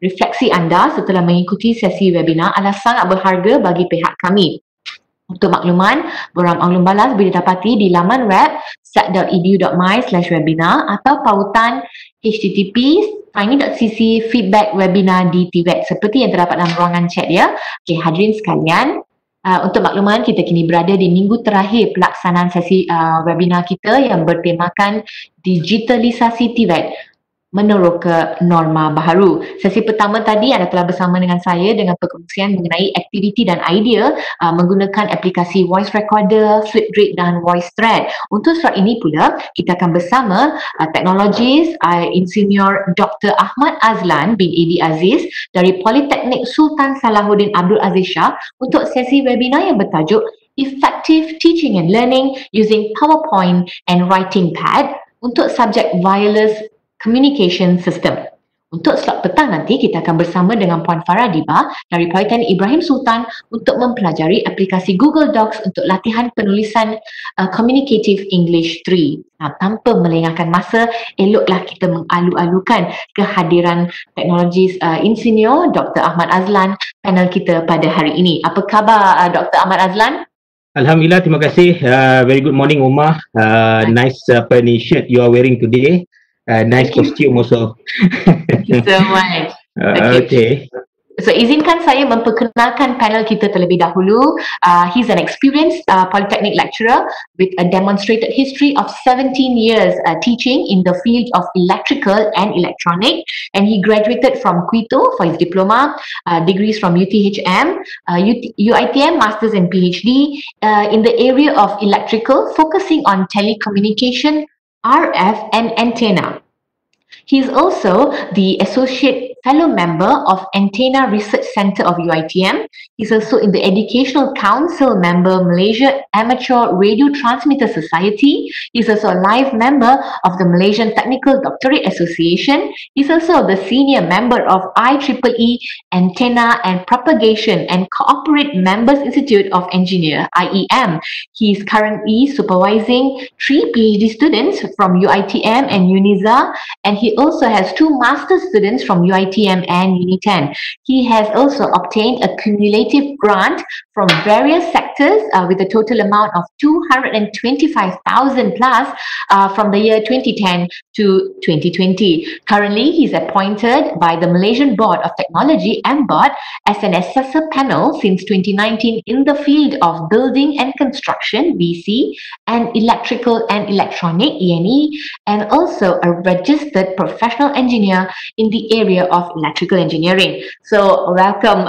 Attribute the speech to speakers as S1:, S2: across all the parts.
S1: Refleksi anda setelah mengikuti sesi webinar adalah sangat berharga bagi pihak kami. Untuk makluman, Boram Anglum Balas boleh didapati di laman web sat.edu.my/webinar atau pautan http://tiny.cc feedback webinar di TVET seperti yang terdapat dalam ruangan chat ya. Okey, hadirin sekalian, untuk makluman kita kini berada di minggu terakhir pelaksanaan sesi webinar kita yang bertemakan digitalisasi TVET menurut ke norma baharu. Sesi pertama tadi anda telah bersama dengan saya dengan perkongsian mengenai aktiviti dan idea menggunakan aplikasi voice recorder, Flipgrid dan VoiceThread. Untuk slot ini pula, kita akan bersama teknologis Insinyur Dr. Ahmad Azlan bin Abi Aziz dari Politeknik Sultan Salahuddin Abdul Aziz Shah untuk sesi webinar yang bertajuk Effective Teaching and Learning Using PowerPoint and Writing Pad untuk subjek Wireless Communication System. Untuk slot petang nanti kita akan bersama dengan Puan Farah Diba dari Politeknik Ibrahim Sultan untuk mempelajari aplikasi Google Docs untuk latihan penulisan Communicative English 3. Tanpa melengahkan masa, eloklah kita mengalu-alukan kehadiran teknologis Insinyur Dr. Ahmad Azlan panel kita pada hari ini. Apa khabar Dr. Ahmad Azlan?
S2: Alhamdulillah, terima kasih. Very good morning, Umar. Nice shirt you are wearing today. Nice costume also.
S1: Thank you so much.
S2: Okay.
S1: So izinkan saya memperkenalkan panel kita terlebih dahulu. He's an experienced polytechnic lecturer with a demonstrated history of 17 years teaching in the field of electrical and electronic, and he graduated from Quito for his diploma, degrees from UTHM, UITM, Masters and PhD in the area of electrical, focusing on telecommunication, RF and antenna. He is also the Associate Fellow Member of Antenna Research Centre of UITM. He's also in the Educational Council Member Malaysia Amateur Radio Transmitter Society. He's also a live member of the Malaysian Technical Doctorate Association. He's also the senior member of IEEE Antenna and Propagation and Cooperate Members Institute of Engineer, IEM. He's currently supervising 3 PhD students from UITM and UNIZA, and he also has 2 master students from UITM and Uniten. He has also obtained a cumulative grant from various sectors with a total amount of 225,000 plus from the year 2010 to 2020. Currently, he's appointed by the Malaysian Board of Technology, MBOT, as an assessor panel since 2019 in the field of building and construction, BC, and electrical and electronic, ENE, and also a registered professional engineer in the area of electrical engineering. So, welcome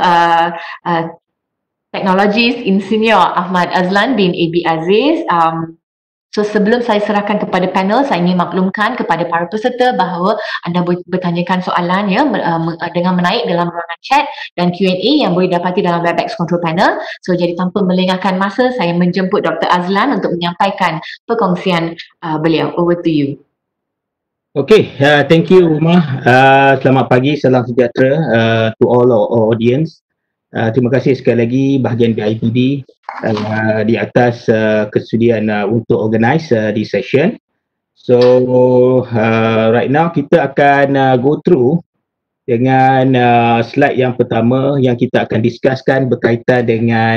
S1: Teknologis Insinyur Ahmad Azlan bin Abi Aziz. So sebelum saya serahkan kepada panel, saya ingin maklumkan kepada para peserta bahawa anda boleh bertanyakan soalan ya dengan menaik dalam ruangan chat dan Q&A yang boleh dapati dalam Webex Control Panel. So jadi tanpa melengahkan masa, saya menjemput Dr. Azlan untuk menyampaikan perkongsian beliau. Over to you.
S2: Okay, thank you Umar. Selamat pagi, salam sejahtera to all our audience. Terima kasih sekali lagi bahagian BIPD di atas kesudian untuk organize the session. So right now kita akan go through dengan slide yang pertama yang kita akan discusskan berkaitan dengan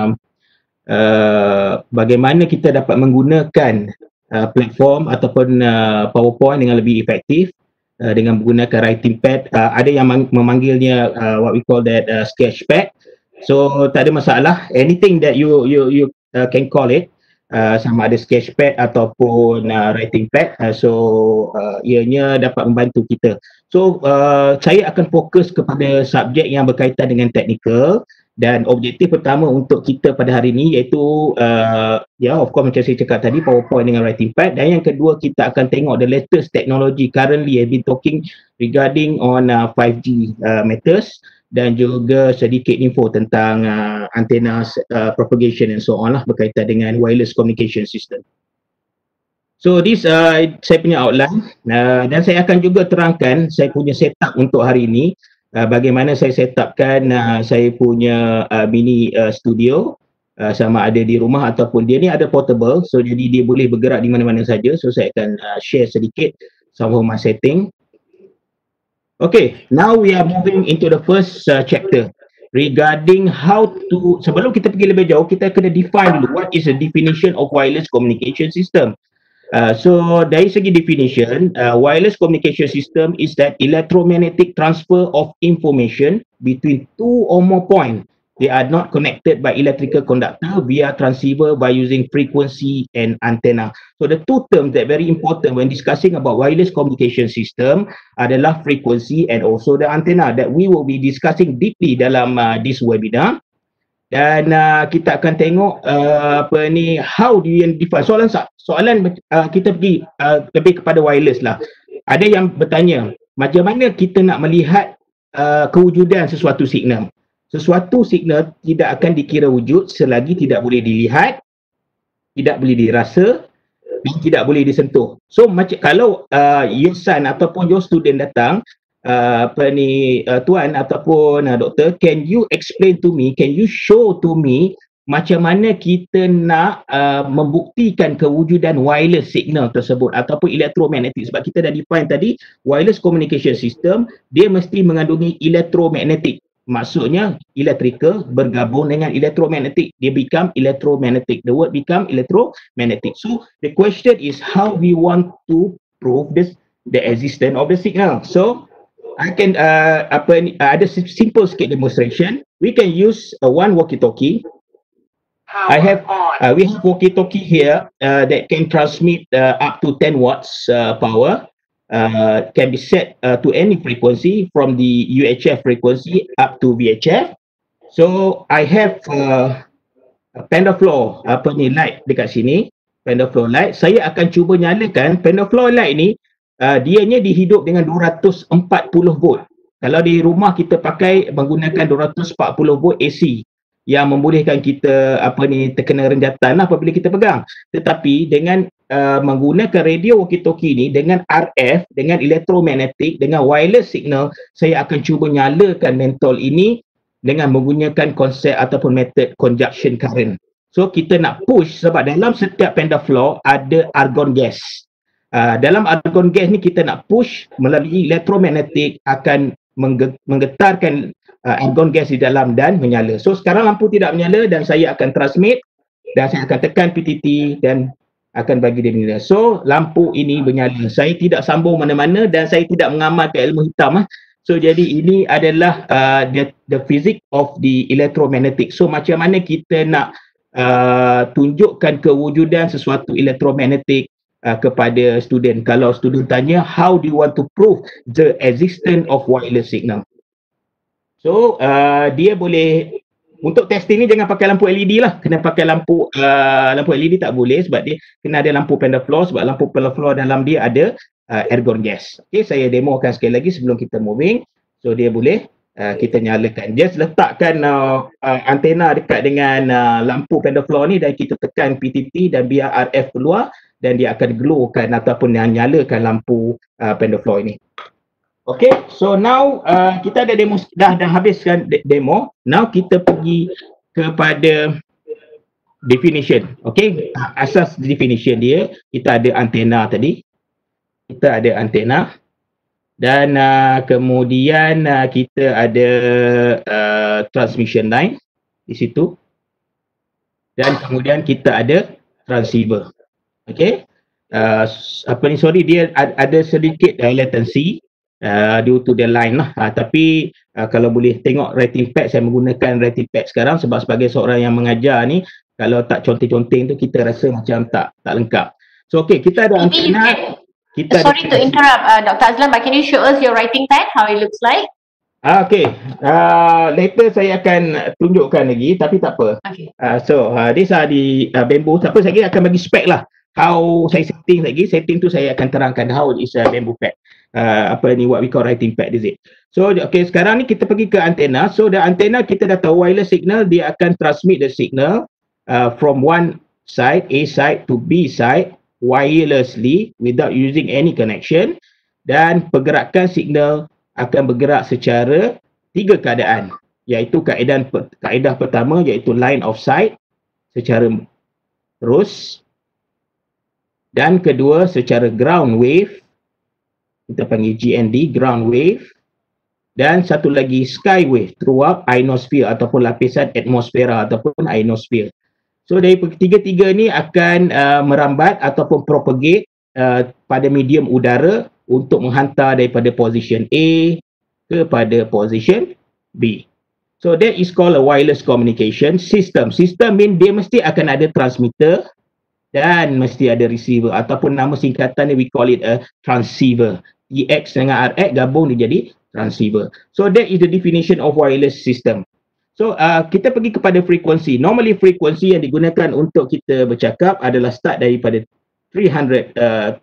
S2: bagaimana kita dapat menggunakan platform ataupun PowerPoint dengan lebih efektif dengan menggunakan writing pad. Ada yang memanggilnya what we call that sketchpad. So tak ada masalah, anything that you can call it, sama ada sketchpad ataupun writing pad. Ianya dapat membantu kita. So saya akan fokus kepada subjek yang berkaitan dengan technical. Dan objektif pertama untuk kita pada hari ini iaitu of course macam saya cakap tadi, PowerPoint dengan writing pad. Dan yang kedua, kita akan tengok the latest technology currently have been talking regarding on 5G matters, dan juga sedikit info tentang antenna propagation and so on lah berkaitan dengan wireless communication system. So this saya punya outline, dan saya akan juga terangkan saya punya setup untuk hari ini. Bagaimana saya setupkan saya punya mini studio, sama ada di rumah ataupun dia ni ada portable, so jadi dia boleh bergerak di mana-mana saja. So saya akan share sedikit some of my setting. Okay, now we are moving into the first chapter regarding how to, sebelum kita pergi lebih jauh, kita kena define dulu what is the definition of wireless communication system. So dari segi definition, wireless communication system is that electromagnetic transfer of information between two or more points. They are not connected by electrical conductor via transceiver by using frequency and antenna. So the two terms that very important when discussing about wireless communication system adalah frequency and also the antenna that we will be discussing deeply dalam this webinar. Dan kita akan tengok apa ni, how do you define soalan kita pergi lebih kepada wireless lah. Ada yang bertanya macam mana kita nak melihat kewujudan sesuatu signal. Sesuatu signal tidak akan dikira wujud selagi tidak boleh dilihat, tidak boleh dirasa dan tidak boleh disentuh. So macam kalau your son ataupun your student datang, tuan ataupun doktor, can you explain to me, can you show to me macam mana kita nak membuktikan kewujudan wireless signal tersebut ataupun elektromagnetik. Sebab kita dah define tadi, wireless communication system dia mesti mengandungi elektromagnetik. Maksudnya electrical bergabung dengan electromagnetic, dia become electromagnetic, the word become electromagnetic. So the question is how we want to prove this, the existence of the signal. So I can ada simple sikit demonstration. We can use one walkie-talkie. We have walkie-talkie here that can transmit up to 10 watts power. Can be set to any frequency from the UHF frequency up to VHF. So I have a pendaflow light dekat sini, pendaflow light. Saya akan cuba nyalakan pendaflow light ni. Dianya dihidup dengan 240 volt. Kalau di rumah kita pakai menggunakan 240 volt AC yang membolehkan kita terkena renjatan apabila kita pegang. Tetapi dengan menggunakan radio walkie-talkie ni dengan RF, dengan elektromagnetik, dengan wireless signal, saya akan cuba nyalakan mentol ini dengan menggunakan konsep ataupun method conjunction current. So kita nak push sebab dalam setiap pendaflow ada argon gas. Dalam argon gas ni kita nak push melalui elektromagnetik akan menggetarkan argon gas di dalam dan menyala. So sekarang lampu tidak menyala dan saya akan transmit dan saya akan tekan PTT dan akan bagi dia menyala. So lampu ini menyala. Saya tidak sambung mana-mana dan saya tidak mengamalkan ilmu hitam. So jadi ini adalah the physics of the electromagnetic. So macam mana kita nak tunjukkan kewujudan sesuatu elektromagnetik kepada student. Kalau student tanya, how do you want to prove the existence of wireless signal? So, dia boleh, untuk testing ni jangan pakai lampu LED lah. Kena pakai lampu LED tak boleh sebab dia kena ada lampu pendaflow sebab lampu pendaflow dalam dia ada argon gas. Okay, saya demokan sekali lagi sebelum kita moving. So, dia boleh kita nyalakan. Just letakkan antena dekat dengan lampu pendaflow ni dan kita tekan PTT dan biar RF keluar dan dia akan glowkan ataupun nyalakan lampu pendaflow ini. Okay, so now kita ada demo, dah habiskan demo. Now kita pergi kepada definition. Okay, asas definition dia, kita ada antena tadi. Kita ada antena. Dan kemudian kita ada transmission line di situ. Dan kemudian kita ada transceiver. Okay, dia ada sedikit latency due to the line lah. Tapi kalau boleh tengok writing pad, saya menggunakan writing pad sekarang sebab sebagai seorang yang mengajar ni, kalau tak conteng-conteng tu kita rasa macam tak lengkap. So okay, kita ada antena.
S1: Sorry to interrupt, Dr. Azlan, but can you show us your writing pad, how it looks like?
S2: Okay, later saya akan tunjukkan lagi, tapi tak apa. Okay. So these are the bamboo. Tak apa, saya akan bagi spek lah. How saya setting tu saya akan terangkan how is a bamboo pad. What we call writing pad is it. So okay, sekarang ni kita pergi ke antena. So the antena kita dah tahu wireless signal, dia akan transmit the signal from one side, A side to B side wirelessly without using any connection, dan pergerakan signal akan bergerak secara 3 keadaan, iaitu kaedah pertama iaitu line of sight secara terus, dan kedua secara ground wave, kita panggil GND, ground wave, dan satu lagi skywave throughout ionosphere ataupun lapisan atmosfera ataupun ionosphere. So dari tiga-tiga ni akan merambat ataupun propagate pada medium udara untuk menghantar daripada position A kepada position B. So that is called a wireless communication system. System mean dia mesti akan ada transmitter dan mesti ada receiver ataupun nama singkatan ni we call it a transceiver. TX dengan RX gabung dia jadi transceiver. So that is the definition of wireless system. So kita pergi kepada frekuensi. Normally frekuensi yang digunakan untuk kita bercakap adalah start daripada 330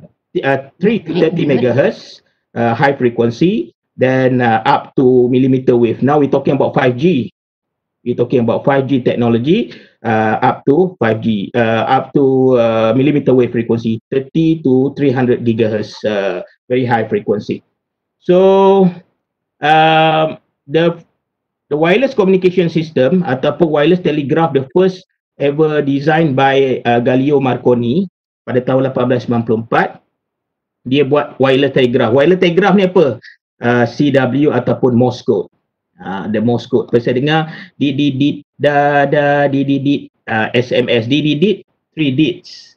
S2: MHz high frequency, then up to millimeter wave. Now we're talking about 5G. We're talking about 5G technology up to 5G, up to millimeter wave frequency, 30 to 300 gigahertz, very high frequency. So the wireless communication system ataupun wireless telegraph, the first ever designed by Galileo Marconi pada tahun 1894, dia buat wireless telegraph. Wireless telegraph ni apa? CW ataupun Morse code. The Morse code. Saya dengar dit SMS dit 3 dits.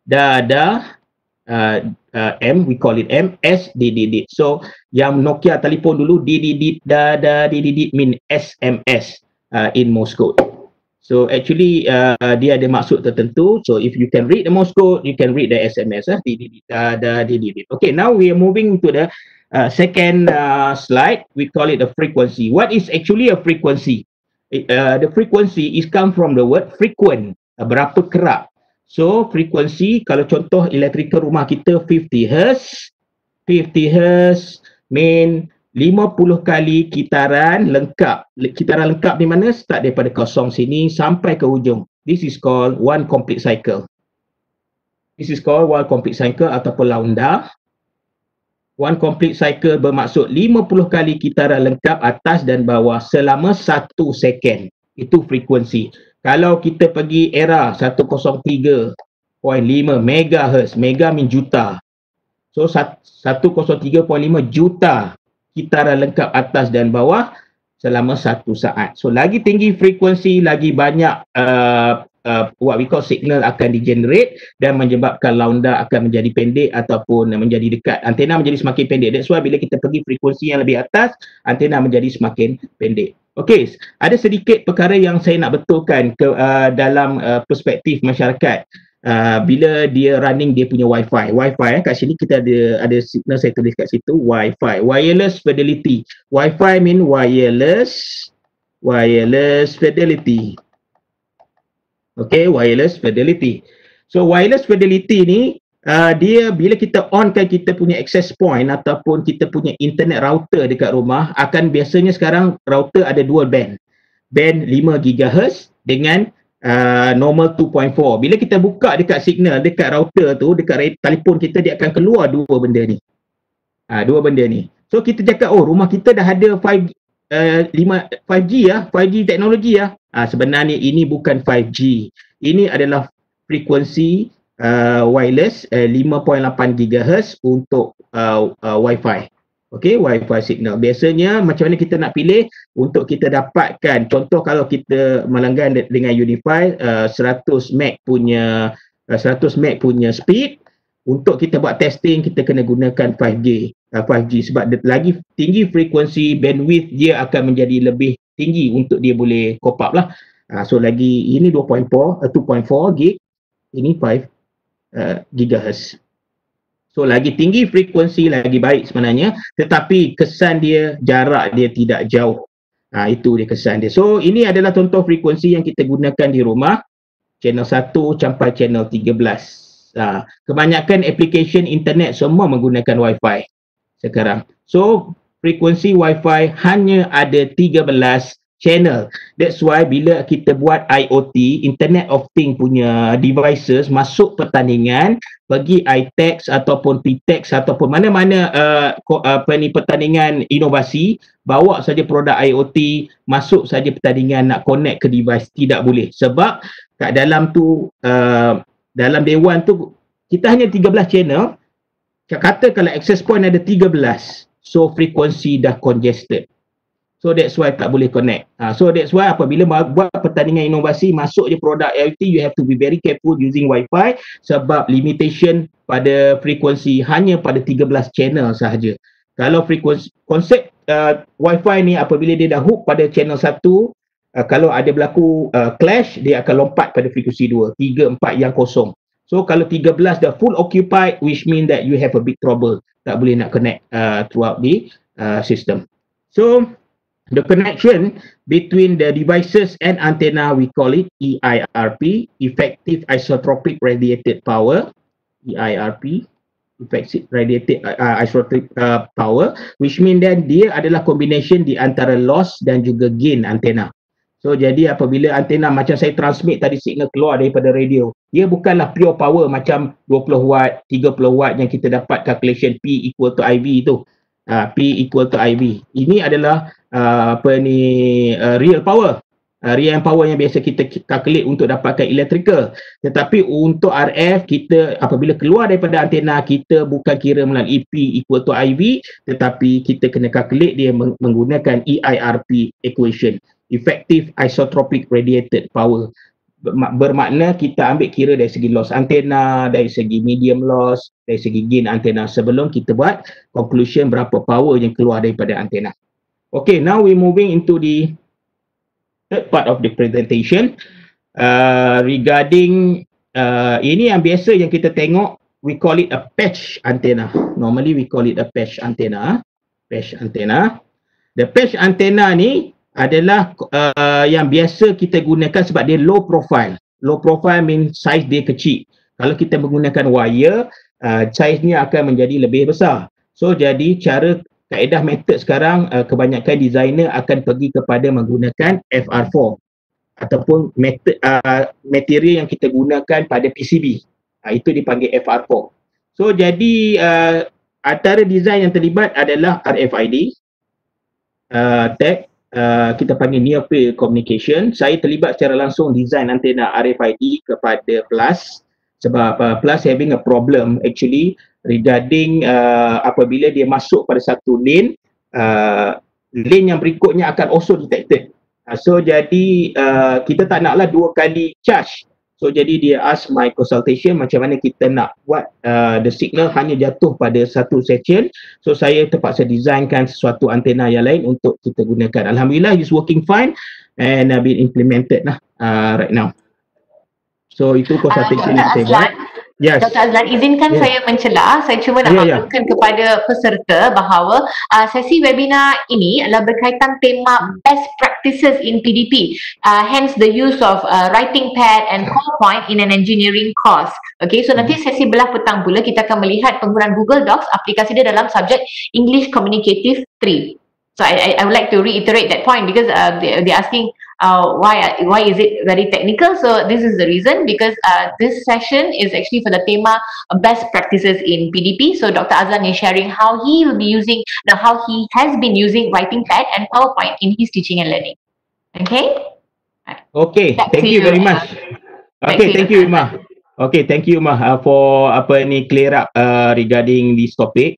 S2: M, we call it M, S dit. So yang Nokia telefon dulu dit mean SMS in Morse code. So actually dia ada maksud tertentu. So if you can read the Morse code, you can read the SMS. Dit. Okay, now we are moving to the second slide. We call it a frequency. What is actually a frequency? The frequency is come from the word frequent. Berapa kerap. So frequency, kalau contoh electrical rumah kita 50 Hz. 50 Hz mean 50 kali kitaran lengkap. Kitaran lengkap di mana? Start daripada kosong sini sampai ke hujung. This is called one complete cycle. This is called one complete cycle ataupun launda. One complete cycle bermaksud 50 kali kitaran lengkap atas dan bawah selama 1 second. Itu frekuensi. Kalau kita pergi era 103.5 MHz, mega mean juta. So 103.5 juta kitaran lengkap atas dan bawah selama 1 saat. So lagi tinggi frekuensi, lagi banyak what we call signal akan di-generate dan menyebabkan launda akan menjadi pendek ataupun menjadi dekat. Antena menjadi semakin pendek. That's why bila kita pergi frekuensi yang lebih atas, antena menjadi semakin pendek. Okey, ada sedikit perkara yang saya nak betulkan dalam perspektif masyarakat. Bila dia running dia punya Wi-Fi. Wi-Fi kat sini kita ada signal saya tulis kat situ, Wi-Fi. Wireless fidelity. Wi-Fi mean wireless fidelity. Okay, wireless fidelity. So wireless fidelity ni dia bila kita onkan kita punya access point ataupun kita punya internet router dekat rumah, akan biasanya sekarang router ada dual band. Band 5 GHz dengan normal 2.4. Bila kita buka dekat signal dekat router tu, dekat telefon kita, dia akan keluar dua benda ni. Dua benda ni. So kita cakap, oh rumah kita dah ada 5G ya, 5G teknologi ya. Sebenarnya ini bukan 5G. Ini adalah frekuensi wireless 5.8 GHz untuk Wi-Fi. Okey, Wi-Fi signal. Biasanya macam mana kita nak pilih untuk kita dapatkan, contoh kalau kita melanggan dengan Unify 100 meg punya speed, untuk kita buat testing kita kena gunakan 5G sebab lagi tinggi frekuensi, bandwidth dia akan menjadi lebih tinggi untuk dia boleh cope up lah. So lagi ini 2.4 gig, ini 5 gigahertz. So lagi tinggi frekuensi lagi baik sebenarnya, tetapi kesan dia, jarak dia tidak jauh. Itu dia kesan dia. So ini adalah contoh frekuensi yang kita gunakan di rumah, channel 1 sampai channel 13. Kebanyakan aplikasi internet semua menggunakan Wi-Fi sekarang. So frekuensi Wi-Fi hanya ada 13 channel. That's why bila kita buat IoT, Internet of Things punya devices masuk pertandingan, pergi iTech ataupun PTech ataupun mana-mana pertandingan inovasi, bawa saja produk IoT, masuk saja pertandingan nak connect ke device, tidak boleh. Sebab kat dalam tu, dalam dewan tu, kita hanya 13 channel. Kata kalau access point ada 13, so frekuensi dah congested. So that's why tak boleh connect. So that's why apabila buat pertandingan inovasi, masuk je produk IoT, you have to be very careful using Wi-Fi sebab limitation pada frekuensi hanya pada 13 channel sahaja. Kalau frekuensi konsep Wi-Fi ni apabila dia dah hook pada channel 1, kalau ada berlaku clash, dia akan lompat pada frekuensi 2, 3, 4 yang kosong. So kalau 13 dah full occupied, which mean that you have a big trouble. Tak boleh nak connect throughout the system. So the connection between the devices and antenna, we call it EIRP, Effective Isotropic Radiated Power, EIRP, Effective Radiated Isotropic Power, which mean that dia adalah combination di antara loss dan juga gain antenna. So jadi apabila antena macam saya transmit tadi signal keluar daripada radio, dia bukanlah pure power macam 20 watt, 30 watt yang kita dapat calculation P equal to IV tu. P equal to IV. Ini adalah real power. Real power yang biasa kita calculate untuk dapatkan electrical. Tetapi untuk RF, kita apabila keluar daripada antena, kita bukan kira melalui P equal to IV, tetapi kita kena calculate dia menggunakan EIRP equation. Effective Isotropic Radiated Power. Bermakna kita ambil kira dari segi loss antena, dari segi medium loss, dari segi gain antena sebelum kita buat conclusion berapa power yang keluar daripada antena. Okay, now we moving into the third part of the presentation regarding ini yang biasa yang kita tengok, we call it a patch antenna. Normally we call it a patch antenna. Patch antenna. The patch antenna ni adalah yang biasa kita gunakan sebab dia low profile. Low profile means size dia kecil. Kalau kita menggunakan wire, size ni akan menjadi lebih besar. So jadi kaedah method sekarang kebanyakan designer akan pergi kepada menggunakan FR4 ataupun material yang kita gunakan pada PCB. Itu dipanggil FR4. So jadi antara design yang terlibat adalah RFID, tag, kita panggil near field communication. Saya terlibat secara langsung design antena RFID kepada Plus sebab Plus having a problem actually regarding apabila dia masuk pada satu lane, lane yang berikutnya akan also detected. So jadi kita tak naklah dua kali charge. So jadi dia ask my consultation macam mana kita nak buat the signal hanya jatuh pada satu section. So saya terpaksa designkan sesuatu antena yang lain untuk kita gunakan. Alhamdulillah it's working fine and been implemented right now. So itu consultation yang saya buat. Yes.
S1: Dr. Azlan, izinkan saya mencela. Saya cuma nak maklumkan kepada peserta bahawa sesi webinar ini adalah berkaitan tema best practices in PDP. Hence the use of writing pad and PowerPoint in an engineering course. Okay, so nanti sesi belah petang pula kita akan melihat penggunaan Google Docs, aplikasi dia dalam subjek English Communicative 3. So I would like to reiterate that point because they're asking why is it very technical. So this is the reason, because this session is actually for the tema best practices in PDP. So Dr. Azlan is sharing how he will be using, how he has been using writing pad and PowerPoint in his teaching and learning. Okay?
S2: Okay, thank you very much. Okay, thank you Imah. Okay, thank you Imah for clear up regarding this topic.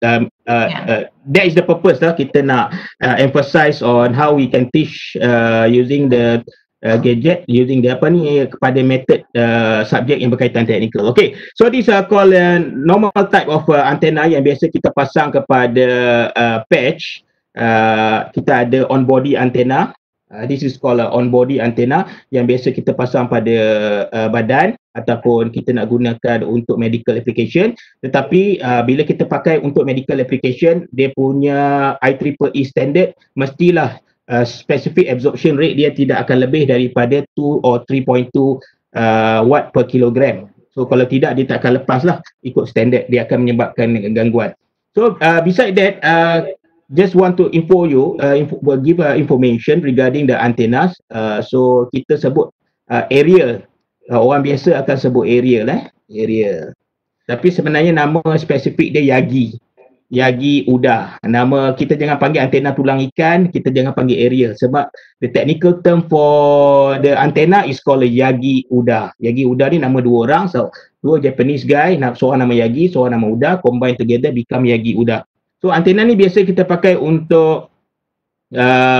S2: That is the purpose kita nak emphasize on how we can teach using the gadget, using the kepada method subjek yang berkaitan teknikal. Okay, so these are called normal type of antenna yang biasa kita pasang kepada patch. Kita ada on body antenna. This is called on body antenna yang biasa kita pasang pada badan ataupun kita nak gunakan untuk medical application. Tetapi bila kita pakai untuk medical application, dia punya IEEE standard mestilah specific absorption rate dia tidak akan lebih daripada 2 or 3.2 watt per kilogram. So kalau tidak, dia tak akan lepas lah ikut standard, dia akan menyebabkan gangguan. So beside that, just want to info you, give information regarding the antennas. So kita sebut aerial. Orang biasa akan sebut aerial aerial. Tapi sebenarnya nama spesifik dia Yagi. Yagi udar. Nama kita jangan panggil antena tulang ikan, kita jangan panggil aerial sebab the technical term for the antenna is called Yagi udar. Yagi udar ni nama dua orang, so dua Japanese guy, seorang nama Yagi, seorang nama udar, combine together become Yagi udar. So antena ni biasa kita pakai untuk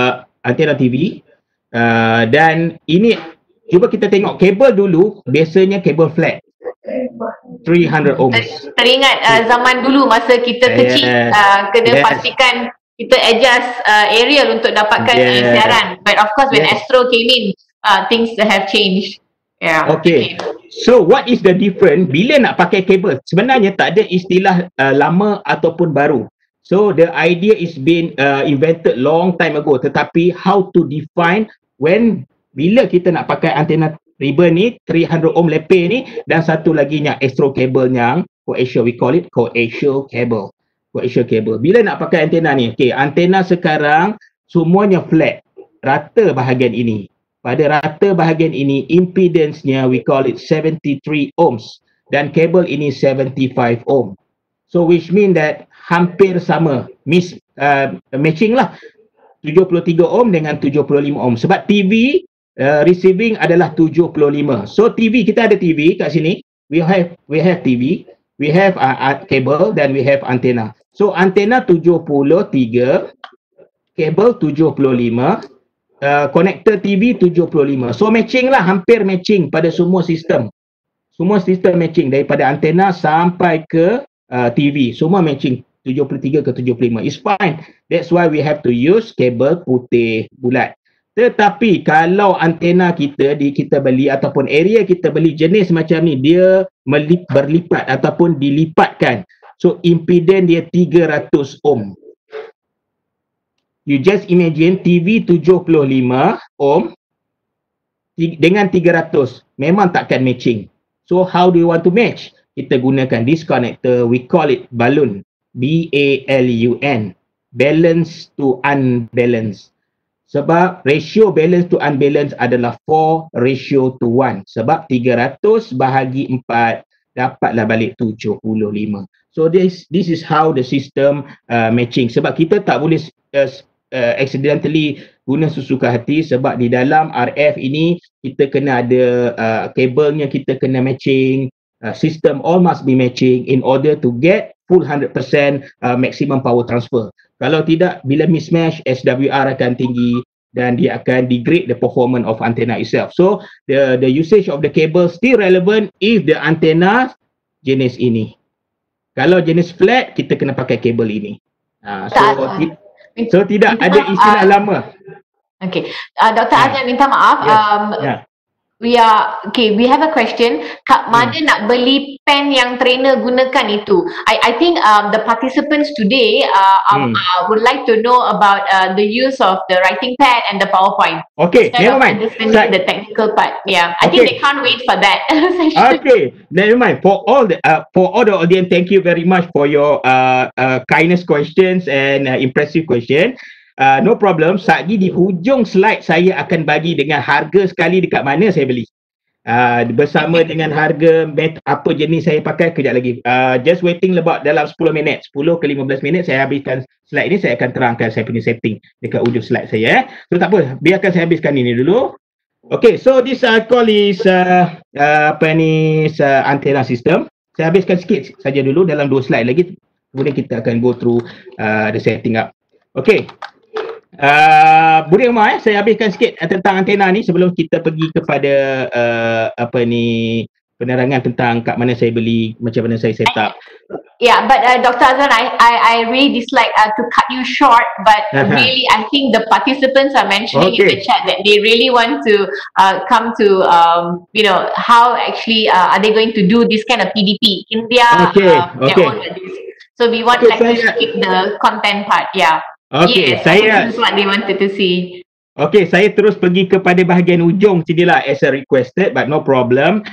S2: antena TV. Dan ini cuba kita tengok kabel dulu, biasanya kabel flat 300 ohms.
S1: Teringat zaman dulu masa kita kecil, kena pastikan kita adjust aerial untuk dapatkan siaran. But of course when Astro came in, things have changed. Yeah.
S2: Okay. So what is the difference bila nak pakai kabel? Sebenarnya tak ada istilah lama ataupun baru. So the idea is been invented long time ago, tetapi how to define when bila kita nak pakai antena ribbon ni 300 ohm lepeh ni, dan satu lagi yang Astro cable yang coaxial, we call it coaxial cable. Coaxial cable. Bila nak pakai antena ni, okay, antena sekarang semuanya flat, rata bahagian ini. Pada rata bahagian ini, impedance-nya we call it 73 ohms dan kabel ini 75 ohm. So which mean that hampir sama, matching lah, 73 ohm dengan 75 ohm. Sebab TV receiving adalah 75. So TV, kita ada TV kat sini, we have TV, we have cable dan we have antena. So antena 73, kabel 75, connector TV 75. So matching lah, hampir matching pada semua sistem. Semua sistem matching daripada antena sampai ke TV. Semua matching 73 ke 75. It's fine. That's why we have to use kabel putih bulat. Tetapi kalau antena kita beli ataupun area kita beli jenis macam ni, dia berlipat ataupun dilipatkan. So impedance dia 300 ohm. You just imagine TV 75 ohm dengan 300, memang takkan matching. So how do you want to match? Kita gunakan this connector, we call it balun. B-A-L-U-N. Balance to unbalance. Sebab ratio balance to unbalance adalah 4:1. Sebab 300 bahagi 4 dapatlah balik 75. So this is how the system matching. Sebab kita tak boleh accidentally guna sesuka hati, sebab di dalam RF ini kita kena ada kabelnya, kita kena matching, system all must be matching in order to get full 100% maximum power transfer. Kalau tidak, bila mismatch, SWR akan tinggi dan dia akan degrade the performance of antenna itself. So the usage of the cable still relevant if the antenna jenis ini. Kalau jenis flat, kita kena pakai kabel ini. So tidak ada istilah lama.
S1: Okay, Dr. Azlan minta maaf. We have a question. Kat mana nak beli pen yang trainer gunakan itu? I think the participants today would like to know about the use of the writing pad and the PowerPoint.
S2: Okay, never mind.
S1: Understanding the technical part. Yeah, I think they can't wait for that.
S2: Okay, never mind. For all the audience, thank you very much for your kindness questions and impressive question. No problem. Satgi di hujung slide saya akan bagi dengan harga sekali dekat mana saya beli. Bersama dengan harga apa jenis saya pakai kejap lagi. Just waiting about dalam 10 minit. 10 ke 15 minit saya habiskan slide ini, saya akan terangkan saya punya setting dekat ujung slide saya. So tak apa, biarkan saya habiskan ini dulu. Okay, so this call is antenna system. Saya habiskan sikit saja dulu dalam 2 slide lagi. Kemudian kita akan go through the setting up. Okay. Boleh Umar, saya habiskan sikit tentang antena ni sebelum kita pergi kepada penerangan tentang kat mana saya beli, macam mana saya set up.
S1: Yeah, but Dr. Azlan, I really dislike to cut you short, but really I think the participants are mentioning in the chat that they really want to come to how actually are they going to do this kind of PDP in their own. So we want to skip the content part. Yeah.
S2: Okay,
S1: this is what they wanted to see.
S2: Okay, saya terus pergi kepada bahagian ujung sinilah as a requested, but no problem.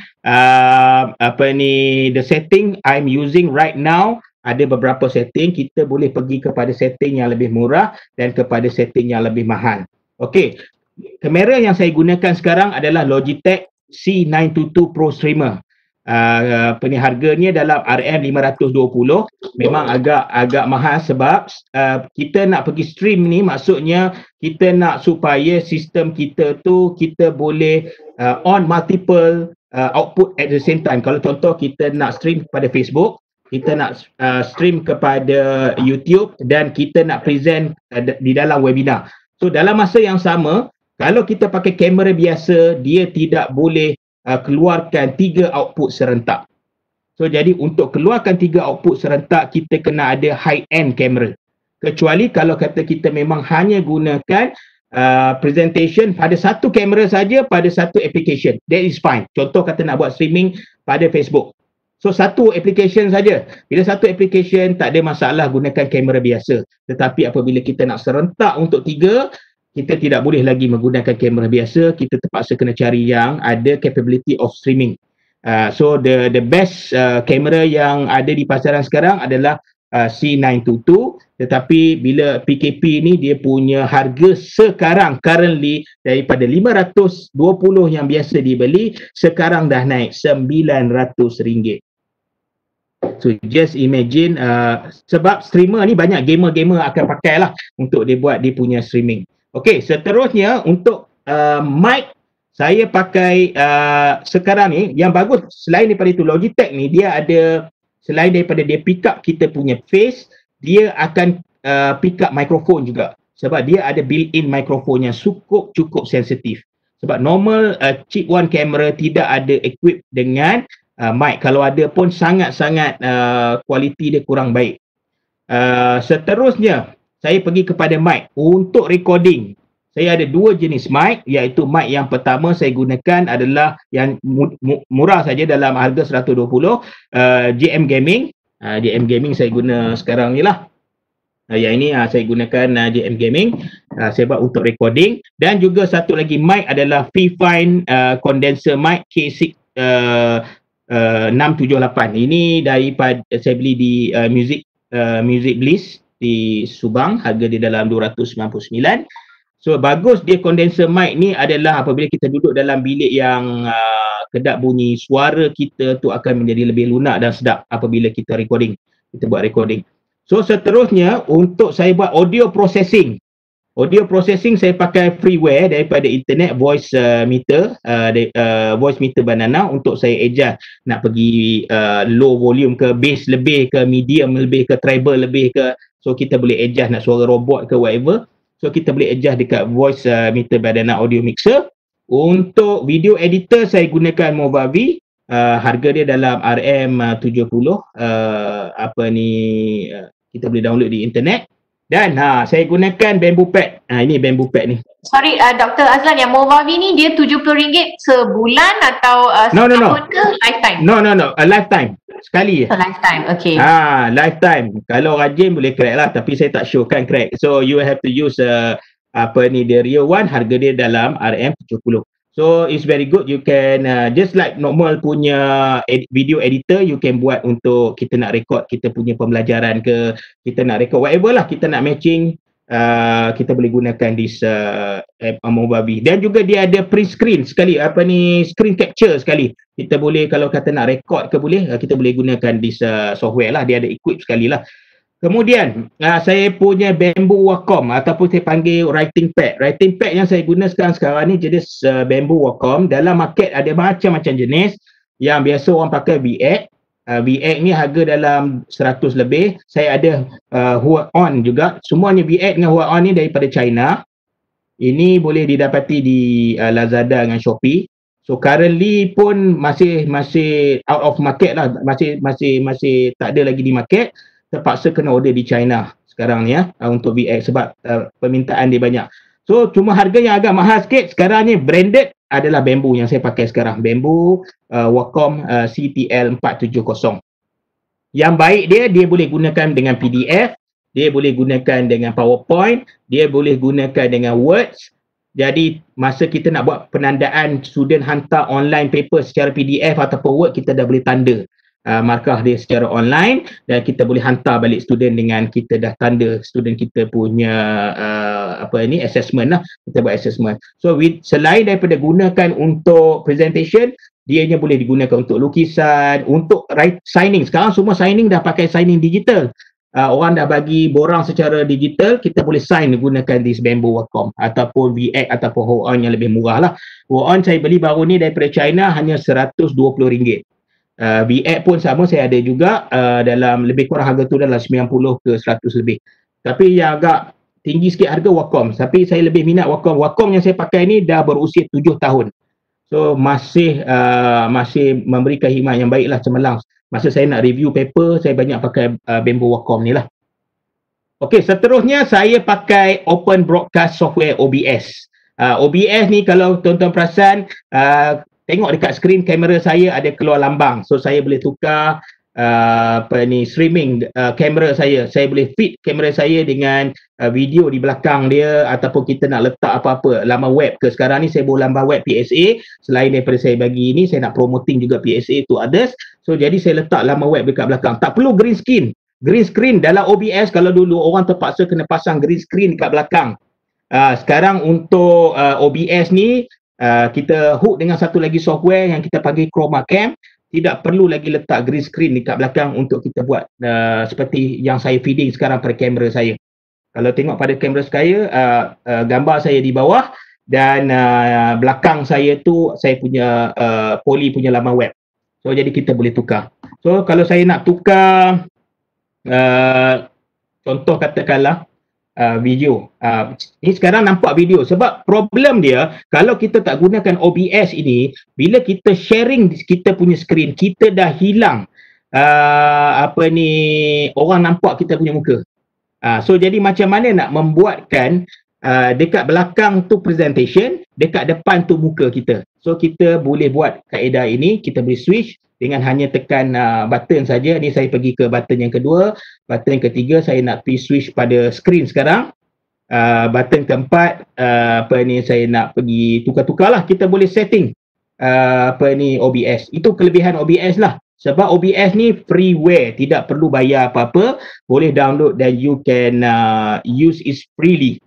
S2: The setting I'm using right now, ada beberapa setting. Kita boleh pergi kepada setting yang lebih murah dan kepada setting yang lebih mahal. Okay, kamera yang saya gunakan sekarang adalah Logitech C922 Pro Streamer. Harganya dalam RM520, memang agak mahal sebab kita nak pergi stream ni, maksudnya kita nak supaya sistem kita tu kita boleh on multiple output at the same time. Kalau contoh kita nak stream kepada Facebook, kita nak stream kepada YouTube dan kita nak present di dalam webinar. So dalam masa yang sama, kalau kita pakai kamera biasa, dia tidak boleh keluarkan 3 output serentak. So jadi untuk keluarkan 3 output serentak, kita kena ada high-end kamera. Kecuali kalau kata kita memang hanya gunakan presentation pada satu kamera saja pada satu application. That is fine. Contoh kata nak buat streaming pada Facebook. So satu application saja. Bila satu application tak ada masalah gunakan kamera biasa. Tetapi apabila kita nak serentak untuk 3, kita tidak boleh lagi menggunakan kamera biasa. Kita terpaksa kena cari yang ada capability of streaming. So the best kamera yang ada di pasaran sekarang adalah C922, tetapi bila PKP ni dia punya harga sekarang currently daripada 520 yang biasa dibeli, sekarang dah naik RM900. So just imagine, sebab streamer ni banyak gamer-gamer akan pakai lah untuk dia buat dia punya streaming. Okay, seterusnya untuk mic, saya pakai sekarang ni yang bagus selain daripada itu, Logitech ni dia ada, selain daripada dia pick up kita punya face, dia akan pick up mikrofon juga. Sebab dia ada built-in mikrofon yang cukup sensitif. Sebab normal chip one camera tidak ada equip dengan mic. Kalau ada pun sangat-sangat kualiti dia kurang baik. Seterusnya, saya pergi kepada mic. Untuk recording, saya ada 2 jenis mic, iaitu mic yang pertama saya gunakan adalah yang murah saja dalam harga 120, JM Gaming. JM Gaming saya guna sekarang ni lah. Yang ini saya gunakan JM Gaming sebab untuk recording. Dan juga satu lagi mic adalah Fifine condenser mic K6 678. Ini daripada saya beli di Music Bliss di Subang, harga dia dalam 299. So bagus dia condenser mic ni adalah apabila kita duduk dalam bilik yang kedap bunyi, suara kita tu akan menjadi lebih lunak dan sedap apabila kita buat recording. So seterusnya untuk saya buat audio processing. Audio processing saya pakai freeware daripada internet, voice meter Banana, untuk saya adjust nak pergi low volume ke, bass lebih ke, medium lebih ke, treble lebih ke. So kita boleh adjust nak suara robot ke whatever. So kita boleh adjust dekat voice meter Banana audio mixer. Untuk video editor saya gunakan Movavi. Harga dia dalam RM70. Kita boleh download di internet. Dan saya gunakan bamboo pad. Ini bamboo pad ni.
S1: Sorry, Dr. Azlan, yang Movavi ni dia RM70 sebulan atau setahun ke lifetime?
S2: No. Lifetime. Sekali je.
S1: Lifetime, okay.
S2: Lifetime. Kalau rajin boleh crack lah, tapi saya tak showkan crack. So you have to use the real one, harga dia dalam RM70. So it's very good. You can just like normal punya video editor, you can buat untuk kita nak record kita punya pembelajaran ke, kita nak record whatever lah, kita nak matching, kita boleh gunakan this app Movavi. Dan juga dia ada print screen sekali, screen capture sekali. Kita boleh, kalau kata nak record ke boleh, kita boleh gunakan this software lah, dia ada equip sekali lah. Kemudian saya punya bamboo Wacom ataupun saya panggil writing pad. Writing pad yang saya guna sekarang ni jenis bamboo Wacom. Dalam market ada macam-macam jenis. Yang biasa orang pakai VX. VX ni harga dalam 100 lebih. Saya ada Huaon juga. Semuanya VX dengan Huaon ni daripada China. Ini boleh didapati di Lazada dengan Shopee. So currently pun masih out of market lah. Masih tak ada lagi di market. Terpaksa kena order di China sekarang ni untuk VX sebab permintaan dia banyak. So cuma harga yang agak mahal sikit sekarang ni branded adalah bamboo yang saya pakai sekarang. Bamboo Wacom CTL 470. Yang baik dia boleh gunakan dengan PDF, dia boleh gunakan dengan PowerPoint, dia boleh gunakan dengan Words. Jadi masa kita nak buat penandaan, student hantar online paper secara PDF ataupun Word, kita dah boleh tanda markah dia secara online dan kita boleh hantar balik student dengan kita dah tanda student kita punya assessment lah, kita buat assessment. So selain daripada gunakan untuk presentation, dianya boleh digunakan untuk lukisan, untuk signing. Sekarang semua signing dah pakai signing digital. Orang dah bagi borang secara digital, kita boleh sign gunakan this bamboo Wacom ataupun VX ataupun Huaon yang lebih murah lah. Huaon saya beli baru ni daripada China hanya RM120. VX pun sama, saya ada juga dalam lebih kurang harga tu dalam 90 ke 100 lebih. Tapi yang agak tinggi sikit harga Wacom, tapi saya lebih minat Wacom. Wacom yang saya pakai ni dah berusia 7 tahun. So masih memberikan khidmat yang baiklah, cemerlang. Masa saya nak review paper, saya banyak pakai Bamboo Wacom ni lah. Okey, seterusnya saya pakai Open Broadcast Software OBS. OBS ni kalau tuan-tuan perasan, tengok dekat skrin kamera saya ada keluar lambang. So saya boleh tukar streaming kamera saya. Saya boleh fit kamera saya dengan video di belakang dia, ataupun kita nak letak apa-apa laman web ke. Sekarang ni saya bawa laman web PSA, selain daripada saya bagi ni, saya nak promoting juga PSA to others. So jadi saya letak laman web dekat belakang. Tak perlu green screen. Green screen dalam OBS, kalau dulu orang terpaksa kena pasang green screen dekat belakang. Sekarang untuk OBS ni, kita hook dengan satu lagi software yang kita panggil Chroma Cam. Tidak perlu lagi letak green screen dekat belakang untuk kita buat seperti yang saya feeding sekarang pada kamera saya. Kalau tengok pada kamera saya, gambar saya di bawah dan belakang saya tu saya punya Poly punya laman web. So jadi kita boleh tukar. So kalau saya nak tukar contoh katakanlah video. Ini sekarang nampak video, sebab problem dia kalau kita tak gunakan OBS ini, bila kita sharing kita punya skrin, kita dah hilang orang nampak kita punya muka. So jadi macam mana nak membuatkan dekat belakang tu presentation, dekat depan tu muka kita. So kita boleh buat kaedah ini, kita boleh switch dengan hanya tekan button saja. Ni saya pergi ke button yang kedua, button yang ketiga saya nak pergi switch pada skrin sekarang. Button keempat saya nak pergi tukar-tukar lah. Kita boleh setting OBS. Itu kelebihan OBS lah. Sebab OBS ni freeware, tidak perlu bayar apa-apa, boleh download dan you can use it freely.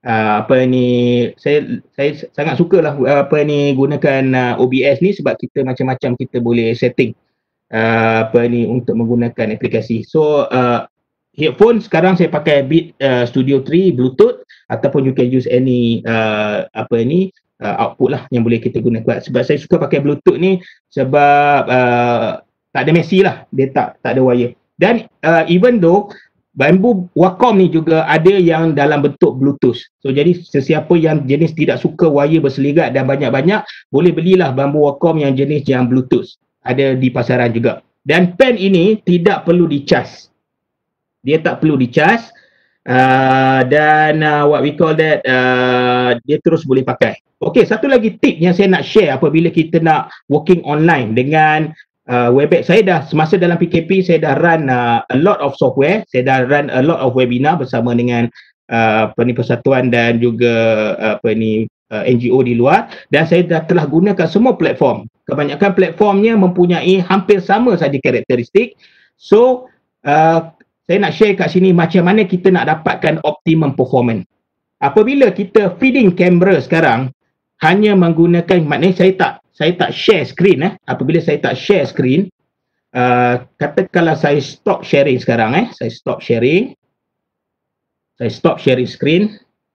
S2: Saya sangat sukalah gunakan OBS ni, sebab kita macam-macam kita boleh setting untuk menggunakan aplikasi. So headphone sekarang saya pakai Beat Studio 3 Bluetooth, ataupun you can use any output lah yang boleh kita gunakan. Sebab saya suka pakai Bluetooth ni sebab tak ada messy lah, dia tak ada wire. Dan even though Bamboo Wacom ni juga ada yang dalam bentuk Bluetooth. So jadi sesiapa yang jenis tidak suka wire berseligat dan banyak-banyak, boleh belilah Bamboo Wacom yang jenis yang Bluetooth. Ada di pasaran juga. Dan pen ini tidak perlu dicas. Dia tak perlu dicas. Dan what we call that, dia terus boleh pakai. Okey, satu lagi tip yang saya nak share apabila kita nak working online dengan Webex. Saya dah, semasa dalam PKP, saya dah run a lot of software. Saya dah run a lot of webinar bersama dengan persatuan dan juga NGO di luar. Dan saya dah telah gunakan semua platform. Kebanyakan platformnya mempunyai hampir sama saja karakteristik. So, saya nak share kat sini macam mana kita nak dapatkan optimum performance. Apabila kita feeding kamera sekarang, hanya menggunakan, maknanya saya tak share screen. Apabila saya tak share screen, katakanlah saya stop sharing sekarang. Saya stop sharing. Saya stop sharing screen.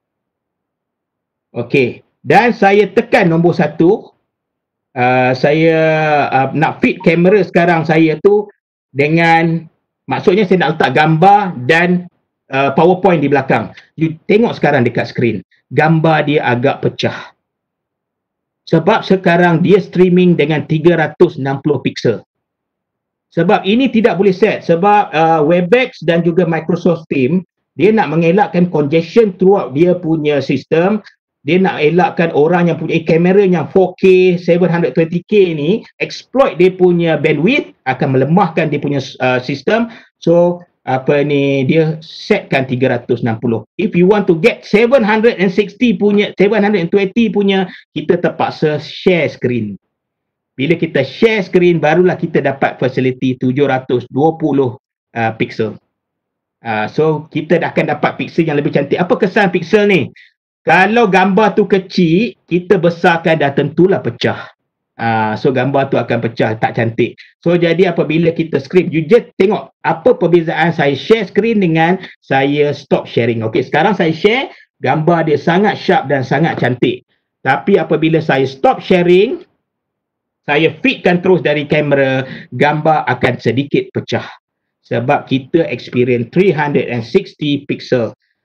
S2: Okey. Dan saya tekan nombor 1. Saya nak feed kamera sekarang saya tu dengan, maksudnya saya nak letak gambar dan PowerPoint di belakang. You tengok sekarang dekat screen, gambar dia agak pecah. Sebab sekarang dia streaming dengan 360 pixel. Sebab ini tidak boleh set. Sebab Webex dan juga Microsoft Teams, dia nak mengelakkan congestion throughout dia punya sistem. Dia nak elakkan orang yang punya kamera yang 4K, 720K ni, exploit dia punya bandwidth, akan melemahkan dia punya sistem. So, dia setkan 360. If you want to get 760 punya, 720 punya, kita terpaksa share screen. Bila kita share screen, barulah kita dapat facility 720 pixel. So kita akan dapat pixel yang lebih cantik. Apa kesan pixel ni? Kalau gambar tu kecil, kita besarkan dah tentulah pecah. So gambar tu akan pecah, tak cantik. So jadi apabila kita screen, you just tengok apa perbezaan saya share screen dengan saya stop sharing. Okey, sekarang saya share, gambar dia sangat sharp dan sangat cantik. Tapi apabila saya stop sharing, saya feedkan terus dari kamera, gambar akan sedikit pecah. Sebab kita experience 360 pixel.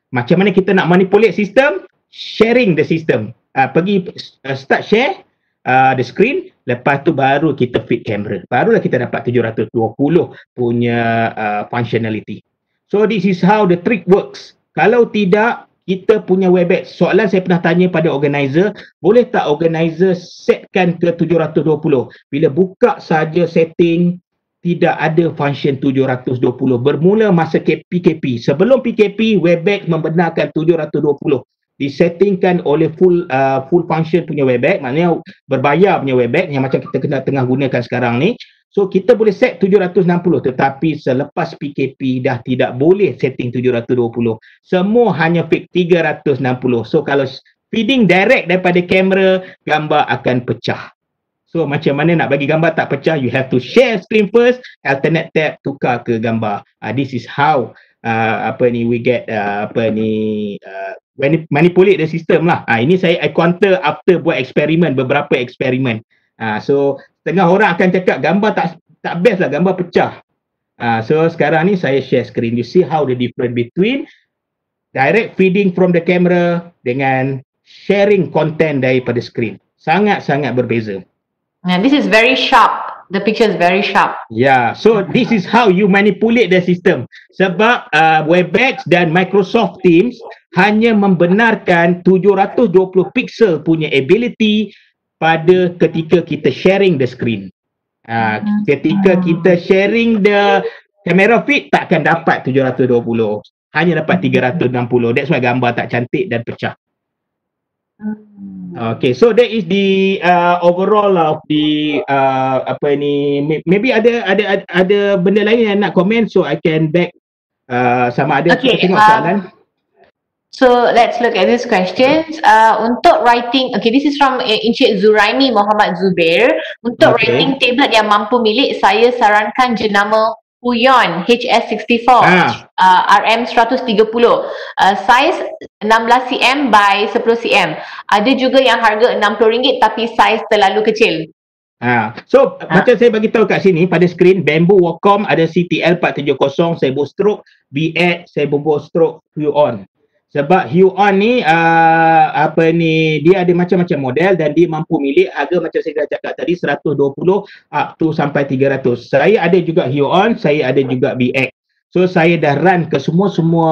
S2: Macam mana kita nak manipulate sistem? Sharing the system. Pergi start share the screen, lepas tu baru kita fit kamera. Barulah kita dapat 720 punya functionality. So this is how the trick works. Kalau tidak, kita punya WebEx. Soalan saya pernah tanya pada organizer, boleh tak organizer setkan ke 720? Bila buka saja setting, tidak ada function 720. Bermula masa PKP. Sebelum PKP, WebEx membenarkan 720. Disettingkan oleh full function punya WebEx, maknanya berbayar punya WebEx yang macam kita tengah gunakan sekarang ni. So kita boleh set 760, tetapi selepas PKP dah tidak boleh setting 720. Semua hanya fix 360. So kalau feeding direct daripada kamera, gambar akan pecah. So macam mana nak bagi gambar tak pecah? You have to share screen first, alternate tab, tukar ke gambar. This is how we get manipulate the system lah. Ini I counter after buat eksperimen, beberapa eksperimen. So setengah orang akan cakap gambar tak best lah, gambar pecah. So sekarang ni saya share screen. You see how the difference between direct feeding from the camera dengan sharing content daripada screen. Sangat-sangat berbeza.
S1: This is very sharp. The picture is very sharp.
S2: Yeah, so this is how you manipulate the system. Sebab WebEx dan Microsoft Teams hanya membenarkan 720 pixel punya ability pada ketika kita sharing the screen. Ketika kita sharing the camera feed, takkan dapat 720. Hanya dapat 360. That's why gambar tak cantik dan pecah. Okay, so that is the overall of the maybe ada benda lain yang nak komen, so I can back sama ada kita tengok soalan.
S1: So let's look at this questions. Untuk writing, okay, this is from Encik Zuraimi Muhammad Zubair. Untuk writing tablet yang mampu milik, saya sarankan jenama Huion HS64 RM130, size 16cm by 10cm. Ada juga yang harga RM60 tapi saiz terlalu kecil.
S2: So macam saya bagi tahu kat sini pada skrin, Bamboo Wacom ada CTL 470 Sebo stroke, B8 Sebo stroke Huion. Sebab Huion ni dia ada macam-macam model dan dia mampu milik harga macam saya dah cakap tadi 120 up to sampai 300. Saya ada juga Huion, saya ada juga BX. So saya dah run ke semua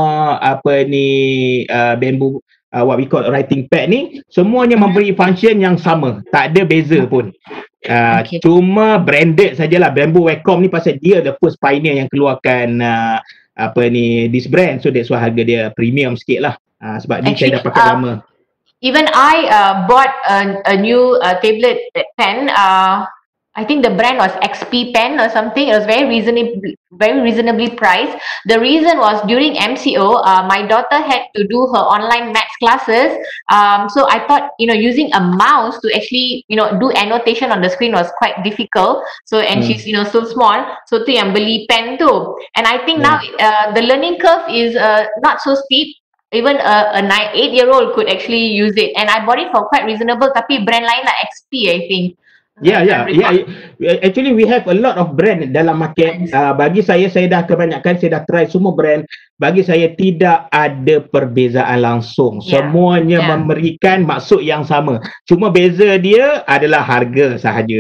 S2: Bamboo what we call writing pad ni, semuanya memberi function yang sama, tak ada beza pun. Cuma branded sajalah. Bamboo Wacom ni pasal dia the first pioneer yang keluarkan this brand, so that's why harga dia premium sikit lah. Sebab ni saya dah pakai lama.
S1: Even I bought a new tablet pen. I think the brand was XP Pen or something. It was very reasonably priced. The reason was during MCO, my daughter had to do her online maths classes. So I thought, using a mouse to actually, do annotation on the screen was quite difficult. So, and she's, so small. So tu yang beli pen tu. And I think now the learning curve is not so steep. Even a 8-year-old could actually use it. And I bought it for quite reasonable. Tapi brand lain lah, XP I think.
S2: Yeah. Actually, we have a lot of brand dalam market. Bagi saya dah kebanyakan, saya dah try semua brand. Bagi saya tidak ada perbezaan langsung. Semuanya memberikan maksud yang sama. Cuma beza dia adalah harga sahaja.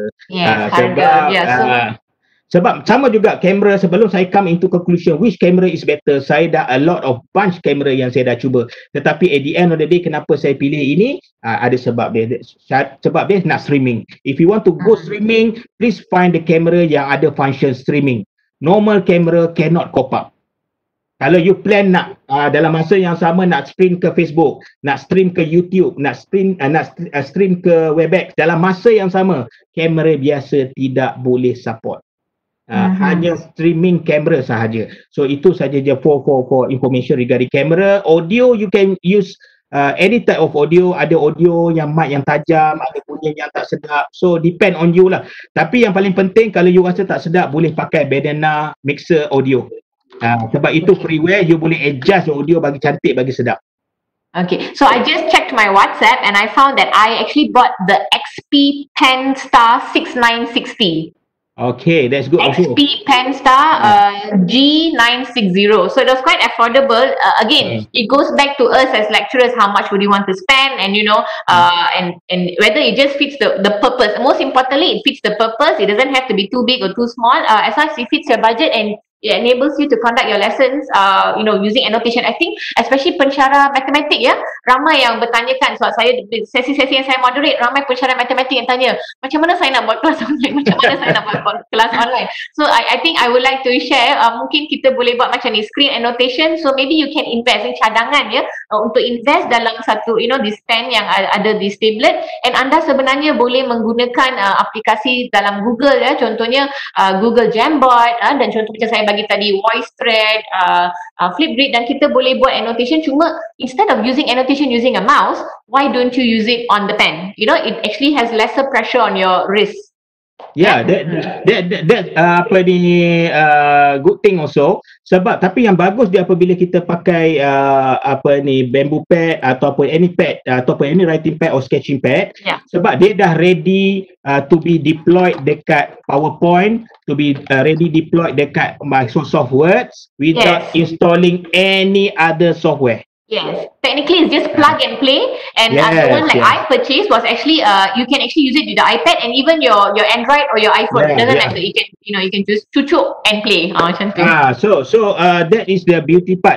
S2: Sebab sama juga kamera. Sebelum saya come into conclusion which camera is better, saya dah a lot of bunch kamera yang saya dah cuba. Tetapi at the end of the day, kenapa saya pilih ini? Ada sebab dia. Sebab dia nak streaming. If you want to go streaming, please find the camera yang ada function streaming. Normal camera cannot cope up. Kalau you plan nak dalam masa yang sama nak stream ke Facebook, nak stream ke YouTube, nak stream ke WebEx, dalam masa yang sama, kamera biasa tidak boleh support. Hanya streaming camera sahaja. So itu saja je for information regarding camera. Audio, you can use any type of audio. Ada audio yang mic yang tajam, ada bunyi yang tak sedap. So depend on you lah. Tapi yang paling penting, kalau you rasa tak sedap, boleh pakai Bedana mixer audio. Sebab itu freeware, you boleh adjust audio bagi cantik, bagi sedap.
S1: Okay, so I just checked my WhatsApp and I found that I actually bought the XP Pen Star 6960.
S2: Okay, that's good also.
S1: XP Penstar G960. So it was quite affordable. Again, it goes back to us as lecturers, how much would you want to spend, and and whether it just fits the purpose. Most importantly, it fits the purpose. It doesn't have to be too big or too small. As long as it fits your budget and it enables you to conduct your lessons, using annotation. I think especially pensyarah matematik, ya, ramai yang bertanyakan. Sebab saya sesi-sesi yang saya moderate, ramai pensyarah matematik yang tanya, macam mana saya nak buat kelas online, macam mana saya nak buat kelas online. So I think I would like to share, mungkin kita boleh buat macam ni, screen annotation. So maybe you can invest in cadangan, ya, untuk invest dalam satu this pen yang ada di tablet, and anda sebenarnya boleh menggunakan aplikasi dalam Google, ya, contohnya Google Jamboard, dan contoh macam saya bagi tadi VoiceThread, Flipgrid, dan kita boleh buat annotation. Cuma instead of using annotation using a mouse, why don't you use it on the pen? It actually has lesser pressure on your wrist.
S2: Yeah, that apa ni good thing also. Sebab tapi yang bagus dia apabila kita pakai bamboo pad ataupun any pad ataupun any writing pad or sketching pad.
S1: Yeah.
S2: Sebab dia dah ready to be deployed dekat PowerPoint, to be ready deployed dekat Microsoft Word without installing any other software.
S1: Yes, technically it's just plug and play, and the one I purchased was actually you can actually use it with the iPad and even your Android or your iPhone. It doesn't matter. You can just cucuk and play. Macam tu.
S2: So that is the beauty part.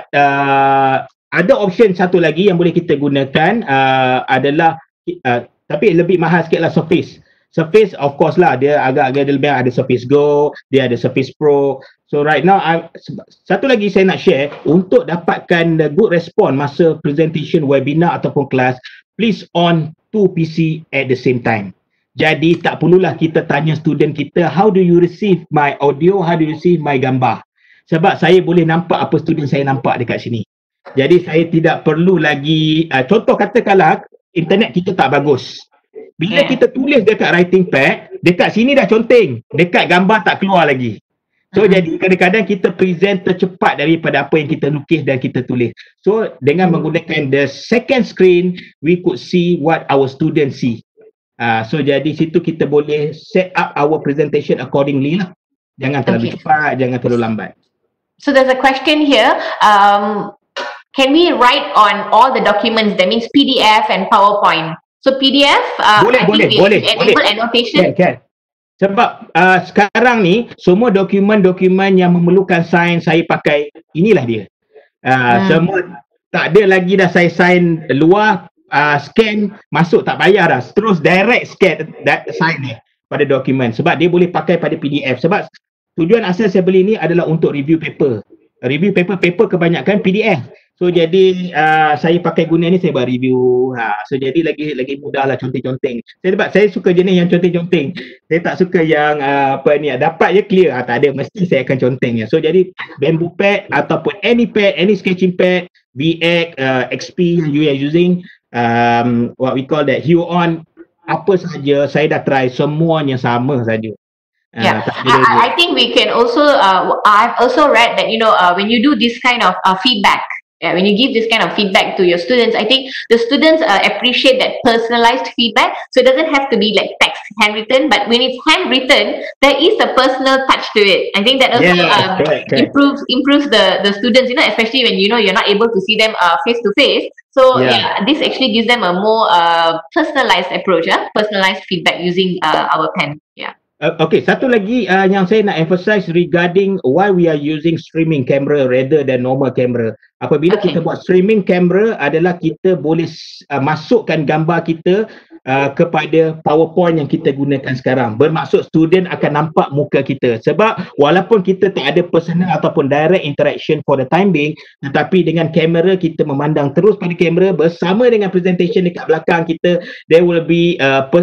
S2: Ada option satu lagi yang boleh kita gunakan adalah tapi lebih mahal sikit lah, Surface. Surface of course lah, dia agak-agak lebih, ada Surface Go, dia ada Surface Pro. So right now satu lagi saya nak share untuk dapatkan the good response masa presentation, webinar ataupun kelas, please on 2 PC at the same time. Jadi tak perlulah kita tanya student kita, how do you receive my audio, how do you receive my gambar? Sebab saya boleh nampak apa student saya nampak dekat sini. Jadi saya tidak perlu lagi contoh katakanlah internet kita tak bagus. Bila kita tulis dekat writing pad, dekat sini dah conteng, dekat gambar tak keluar lagi. So jadi kadang-kadang kita present tercepat daripada apa yang kita lukis dan kita tulis. So dengan menggunakan the second screen, we could see what our students see. So jadi situ kita boleh set up our presentation accordingly lah. Jangan terlalu cepat, jangan terlalu lambat.
S1: So there's a question here. Can we write on all the documents? That means PDF and PowerPoint. So PDF, boleh. Enable annotation.
S2: Kan. Sebab sekarang ni semua dokumen-dokumen yang memerlukan sign saya pakai, inilah dia. Semua tak ada lagi dah saya sign luar, scan masuk tak payah dah. Terus direct scan sign ni pada dokumen. Sebab dia boleh pakai pada PDF. Sebab tujuan asal saya beli ni adalah untuk review paper. Review paper kebanyakan PDF. So jadi saya pakai guna ni, saya buat review. So jadi lagi mudahlah, conteng-conteng. Sebab saya suka jenis yang conteng-conteng. Saya tak suka yang dapat je clear. Tak ada, mesti saya akan conteng ya. So jadi bamboo pad ataupun any pad, any sketching pad, VX, XP yang you are using, what we call that Huion, apa saja saya dah try, semuanya sama saja.
S1: Yeah, I think we can also. I've also read that when you do this kind of feedback. Yeah, when you give this kind of feedback to your students, I think the students appreciate that personalized feedback. So it doesn't have to be like text handwritten, but when it's handwritten, there is a personal touch to it. I think that also
S2: correct.
S1: improves the students, especially when you're not able to see them face to face. So this actually gives them a more personalized approach, personalized feedback using our pen. Yeah.
S2: Okay, satu lagi yang saya nak emphasize regarding why we are using streaming camera rather than normal camera. Apabila kita buat streaming camera adalah kita boleh masukkan gambar kita kepada PowerPoint yang kita gunakan sekarang. Bermaksud student akan nampak muka kita. Sebab walaupun kita tak ada personal ataupun direct interaction for the time being, tetapi dengan kamera kita memandang terus pada kamera bersama dengan presentation dekat belakang kita, there will be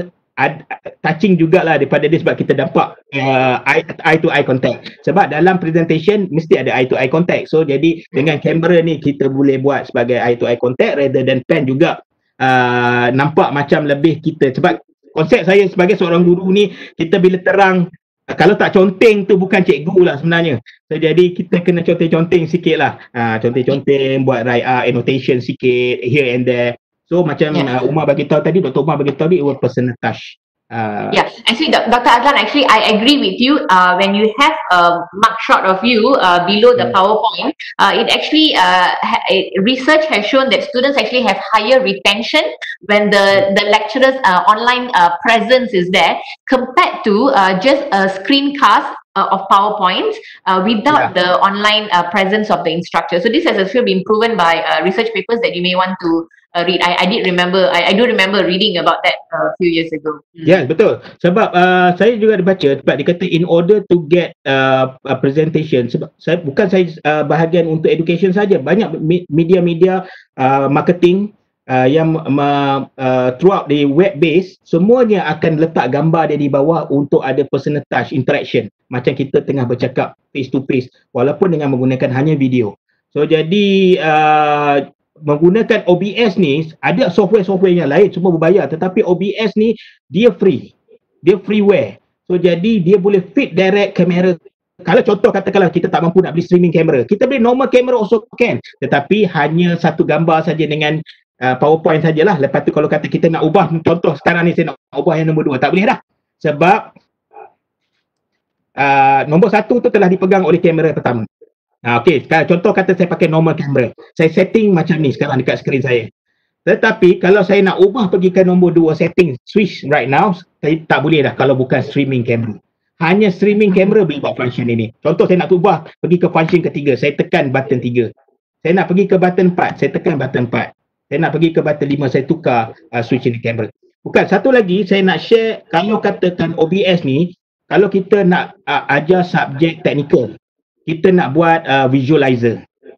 S2: touching jugalah daripada dia sebab kita dapat eye to eye contact. Sebab dalam presentation mesti ada eye to eye contact. So jadi dengan kamera ni kita boleh buat sebagai eye to eye contact rather than pen juga. Nampak macam lebih kita. Sebab konsep saya sebagai seorang guru ni, kita bila terang, kalau tak conteng tu bukan cikgu lah sebenarnya. So jadi kita kena conteng-conteng sikit lah. Conteng-conteng, buat annotation sikit here and there. So macam Umar bagi tahu tadi, Dr. Umar bagi tahu ni, it was personal touch.
S1: Yeah, actually, Dr. Azlan, actually, I agree with you. When you have a mugshot of you below the PowerPoint, it actually research has shown that students actually have higher retention when the lecturer's online presence is there compared to just a screencast of PowerPoints without the online presence of the instructor. So this has actually been proven by research papers that you may want to read. I did remember, I do remember reading about that a few years ago.
S2: Ya, betul. Sebab saya juga ada baca sebab dia kata in order to get a presentation, sebab saya bahagian untuk education saja, banyak media-media marketing yang throughout the web base, semuanya akan letak gambar dia di bawah untuk ada personal touch interaction, macam kita tengah bercakap face to face walaupun dengan menggunakan hanya video. So jadi menggunakan OBS ni, ada software-software yang lain semua berbayar, tetapi OBS ni dia free, dia freeware. So jadi dia boleh fit direct kamera. Kalau contoh katakanlah kita tak mampu nak beli streaming camera, kita beli normal camera also can, tetapi hanya satu gambar saja dengan PowerPoint sajalah. Lepas tu kalau kata kita nak ubah, contoh sekarang ni saya nak ubah yang nombor 2, tak boleh dah, sebab nombor 1 tu telah dipegang oleh kamera pertama. Okey, contoh kata saya pakai normal camera, saya setting macam ni sekarang dekat skrin saya. Tetapi kalau saya nak ubah pergi ke nombor 2 setting switch right now, saya tak boleh dah kalau bukan streaming camera. Hanya streaming camera boleh buat function ini. Contoh saya nak ubah pergi ke function ketiga, saya tekan button 3. Saya nak pergi ke button 4, saya tekan button 4. Saya nak pergi ke button 5, saya tukar switch ini camera. Bukan, satu lagi saya nak share, kalau katakan OBS ni, kalau kita nak ajar subjek teknikal, kita nak buat visualizer.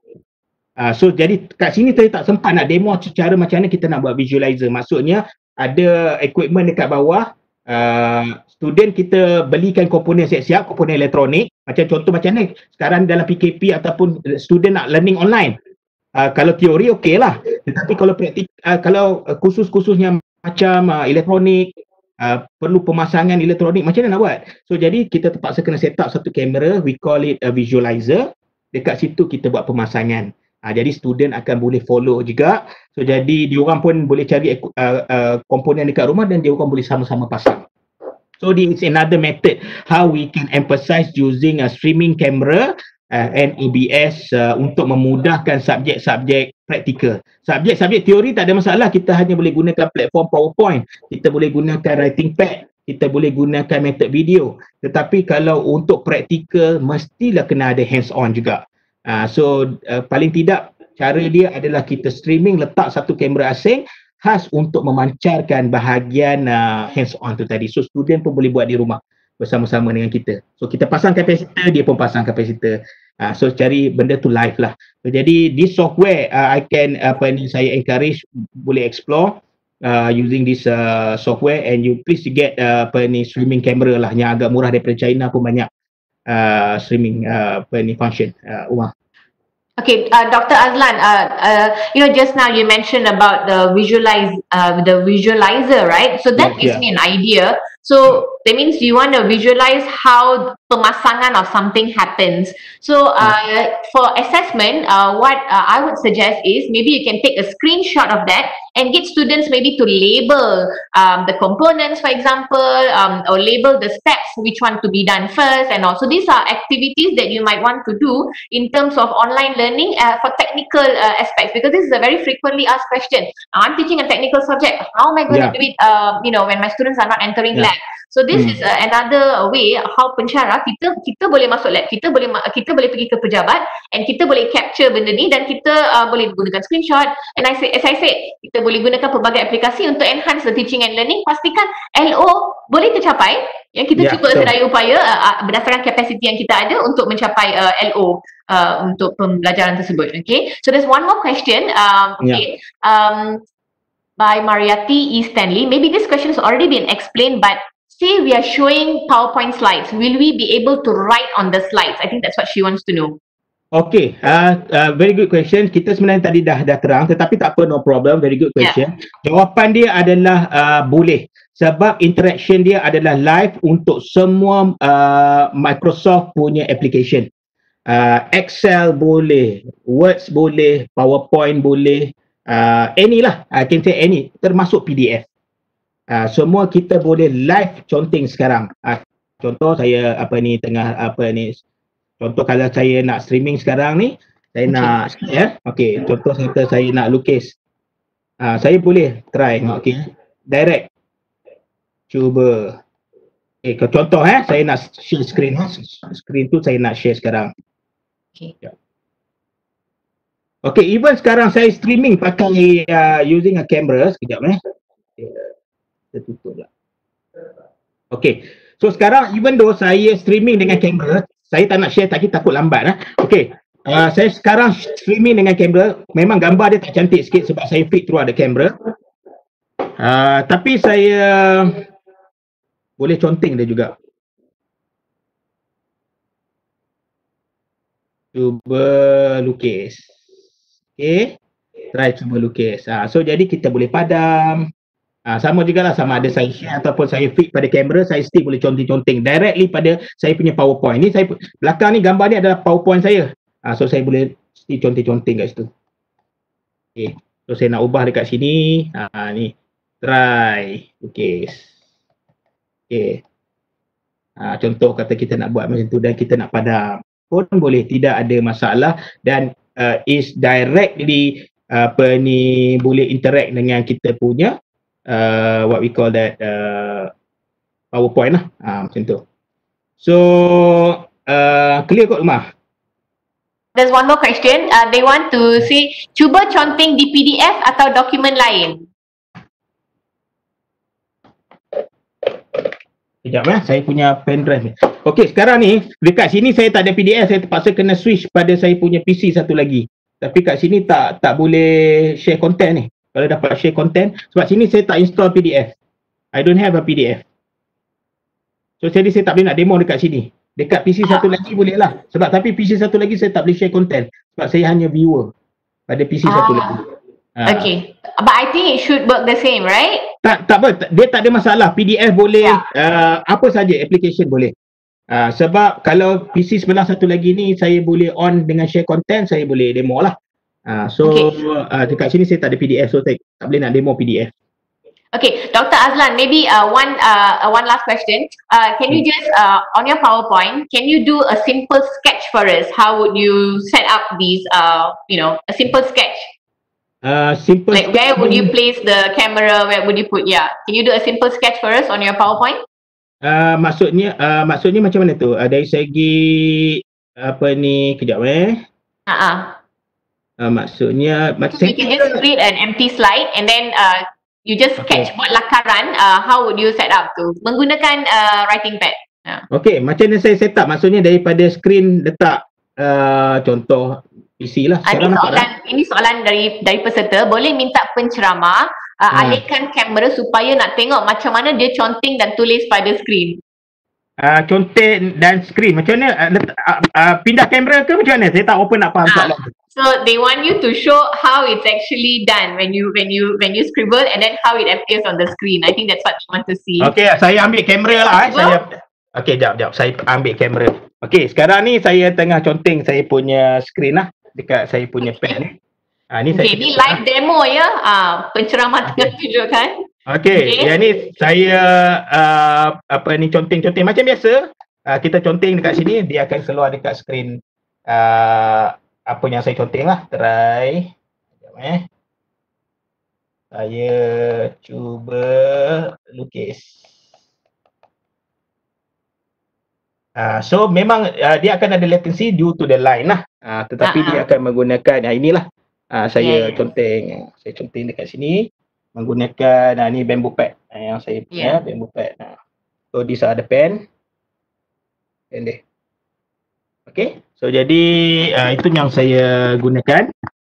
S2: So jadi kat sini saya tak sempat nak demo cara macam mana kita nak buat visualizer. Maksudnya ada equipment dekat bawah, student kita belikan komponen siap-siap, komponen elektronik. Macam contoh macam ni, sekarang dalam PKP ataupun student nak learning online. Kalau teori okey lah. Tetapi kalau praktik, kalau kursus-kursusnya macam elektronik, perlu pemasangan elektronik, macam mana nak buat? So jadi kita terpaksa kena set up satu kamera, we call it a visualizer. Dekat situ kita buat pemasangan. Jadi student akan boleh follow juga. So jadi diorang pun boleh cari komponen dekat rumah dan diorang boleh sama-sama pasang. So this is another method how we can emphasize using a streaming camera and OBS untuk memudahkan subjek-subjek praktikal. Subjek-subjek teori tak ada masalah, kita hanya boleh gunakan platform PowerPoint, kita boleh gunakan writing pad, kita boleh gunakan method video. Tetapi kalau untuk praktikal mestilah kena ada hands on juga. So paling tidak cara dia adalah kita streaming, letak satu kamera asing khas untuk memancarkan bahagian hands on tu tadi. So student pun boleh buat di rumah bersama-sama dengan kita. So kita pasang kapasitor, dia pun pasang kapasitor. So cari benda tu live lah. So, jadi this software I can saya encourage boleh explore using this software, and you please get streaming camera lah yang agak murah daripada China pun banyak streaming function. Umar.
S1: Okay, Dr. Azlan, just now you mentioned about the visualizer, right? So that gives me an idea. So that means you want to visualize how pemasangan of something happens. So for assessment, what I would suggest is maybe you can take a screenshot of that and get students maybe to label the components, for example, or label the steps, which one to be done first, and also these are activities that you might want to do in terms of online learning for technical aspects, because this is a very frequently asked question. I'm teaching a technical subject, how am I going to do it when my students are not entering lab? So this is another way how pencara kita boleh masuk lab, kita boleh pergi ke pejabat, and kita boleh capture benda ni, dan kita boleh gunakan screenshot, and as I said, kita boleh gunakan pelbagai aplikasi untuk enhance the teaching and learning. Pastikan LO boleh tercapai, yang kita cuba sedaya upaya berdasarkan kapasiti yang kita ada untuk mencapai LO untuk pembelajaran tersebut. Okay, so there's one more question. By Mariati E. Stanley. Maybe this question has already been explained, but say we are showing PowerPoint slides, will we be able to write on the slides? I think that's what she wants to know.
S2: Okay, very good question. Kita sebenarnya tadi dah terang, tetapi tak apa, no problem. Very good question. Jawapan dia adalah boleh, sebab interaction dia adalah live untuk semua Microsoft punya application. Excel boleh, Words boleh, PowerPoint boleh, any lah, I can say any, termasuk PDF. Semua kita boleh live conteng sekarang. Contoh saya contoh kalau saya nak streaming sekarang ni, saya nak contoh saya nak lukis. Saya boleh try direct. Cuba contoh saya nak share screen. Screen tu saya nak share sekarang. Even sekarang saya streaming pakai using a camera. Sekejap Kita tutup lah. So sekarang even though saya streaming dengan kamera, saya tak nak share takut lambat saya sekarang streaming dengan kamera. Memang gambar dia tak cantik sikit sebab saya feed through the camera. Tapi saya boleh conteng dia juga. Cuba lukis. Try cuba lukis. So jadi kita boleh padam. Sama jugalah, sama ada saya share ataupun saya feed pada kamera, saya still boleh conteng-conteng directly pada saya punya PowerPoint. Ni saya belakang ni gambar ni adalah PowerPoint saya. So saya boleh still conteng-conteng kat situ. So saya nak ubah dekat sini. Ni try lukis. Contoh kata kita nak buat macam tu dan kita nak padam pun boleh, tidak ada masalah, dan is directly boleh interact dengan kita punya what we call that PowerPoint lah. Macam tu. So clear kot rumah?
S1: There's one more question. They want to say, cuba conteng di PDF atau dokumen lain.
S2: Sekejap saya punya pen drive ni. Sekarang ni dekat sini saya tak ada PDF, saya terpaksa kena switch pada saya punya PC satu lagi. Tapi kat sini tak boleh share content ni. Kalau dapat share content, sebab sini saya tak install PDF. I don't have a PDF. So jadi saya tak boleh nak demo dekat sini. Dekat PC satu lagi boleh lah. Tapi PC satu lagi saya tak boleh share content. Sebab saya hanya viewer pada PC satu lagi.
S1: But I think it should work the same, right?
S2: Tak apa. Dia tak ada masalah. PDF boleh, apa saja application boleh. Sebab kalau PC sebelah satu lagi ni saya boleh on dengan share content, saya boleh demo lah. Dekat sini saya tak ada PDF, so saya tak boleh nak demo PDF.
S1: Dr. Azlan, maybe one last question. Can you just on your PowerPoint, can you do a simple sketch for us? How would you set up these? A simple sketch. Like where would you place the camera? Where would you put? Can you do a simple sketch for us on your PowerPoint?
S2: Maksudnya macam mana tu? Dari segi kejap maksudnya
S1: you can just create an empty slide and then you just sketch buat lakaran. How would you set up tu menggunakan writing pad?
S2: Macam mana saya set up? Maksudnya daripada screen letak contoh PC lah.
S1: Ini soalan dari peserta. Boleh minta penceramah alihkan kamera supaya nak tengok macam mana dia conteng dan tulis pada screen.
S2: Conteng dan screen macam mana? Pindah kamera ke macam mana? Saya tak open nak faham soalan.
S1: So they want you to show how it's actually done when you scribble and then how it appears on the screen. I think that's what you want to see.
S2: Saya ambil kamera lah. Jap. Saya ambil kamera. Sekarang ni saya tengah conteng saya punya screen lah dekat saya punya pad ni.
S1: Ni live demo ya. Penceramah tengah tunjukkan.
S2: Yang ni saya conteng-conteng macam biasa. Kita conteng dekat sini, dia akan keluar dekat skrin apa yang saya conteng lah. Try. Saya cuba lukis. So memang dia akan ada latency due to the line lah. Tetapi dia akan menggunakan inilah. Saya conteng dekat sini menggunakan ni bamboo pad yang saya punya bamboo pad. So these are the pen dia. So jadi itu yang saya gunakan.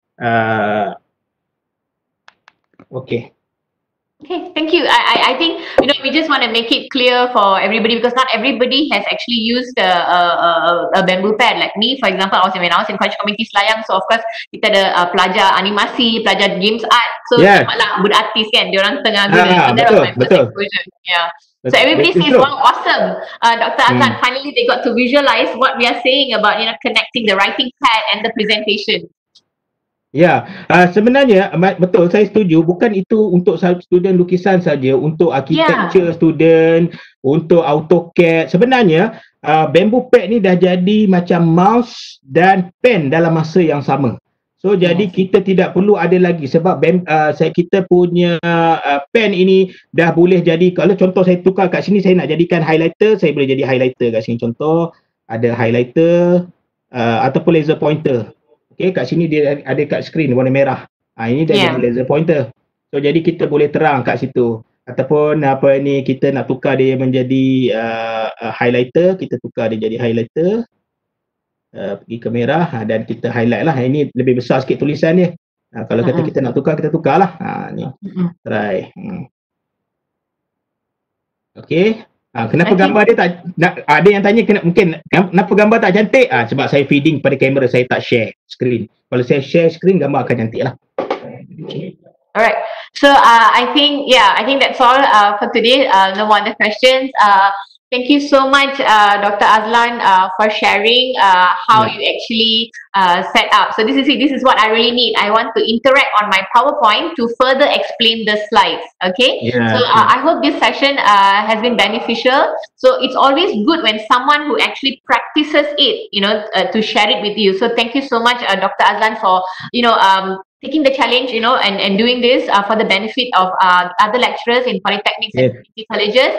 S1: Okay, thank you. I think we just want to make it clear for everybody because not everybody has actually used a bamboo pad. Like me, for example, when I was in College Community Selayang, so of course kita ada pelajar animasi, pelajar games art. So lah budak artis kan, diorang tengah guna. So that was my first exposure. So everybody says, wow, awesome. Dr. Azlan, finally they got to visualize what we are saying about connecting the writing pad and the presentation.
S2: Ya, sebenarnya betul saya setuju, bukan itu untuk student lukisan saja, untuk
S1: Yeah.
S2: architecture student, untuk AutoCAD. Sebenarnya bamboo pad ni dah jadi macam mouse dan pen dalam masa yang sama. So jadi
S1: Yes.
S2: kita tidak perlu ada lagi sebab kita punya pen ini dah boleh jadi, kalau contoh saya tukar kat sini, saya nak jadikan highlighter, saya boleh jadi highlighter kat sini. Contoh ada highlighter ataupun laser pointer. Okay, kat sini dia ada kat skrin warna merah. Ini dah jadi
S1: Yeah.
S2: laser pointer. So jadi kita boleh terang kat situ. Ataupun kita nak tukar dia menjadi highlighter, kita tukar dia jadi highlighter. Pergi ke merah dan kita highlight lah. Ini lebih besar sikit tulisan dia. Kalau kata kita nak tukar, kita tukar lah. Ni. Try. Okay. Kenapa gambar dia tak ada yang tanya kenapa gambar tak cantik? Sebab saya feeding pada kamera, saya tak share screen. Kalau saya share screen, gambar akan cantik lah.
S1: Alright. So I think that's all for today. No more other questions. Thank you so much, Dr. Azlan, for sharing how you actually set up. So this is what I really need. I want to interact on my PowerPoint to further explain the slides. Okay.
S2: Yeah,
S1: So I hope this session has been beneficial. So it's always good when someone who actually practices it, to share it with you. So thank you so much, Dr. Azlan, for taking the challenge, and doing this for the benefit of other lecturers in polytechnics and community colleges.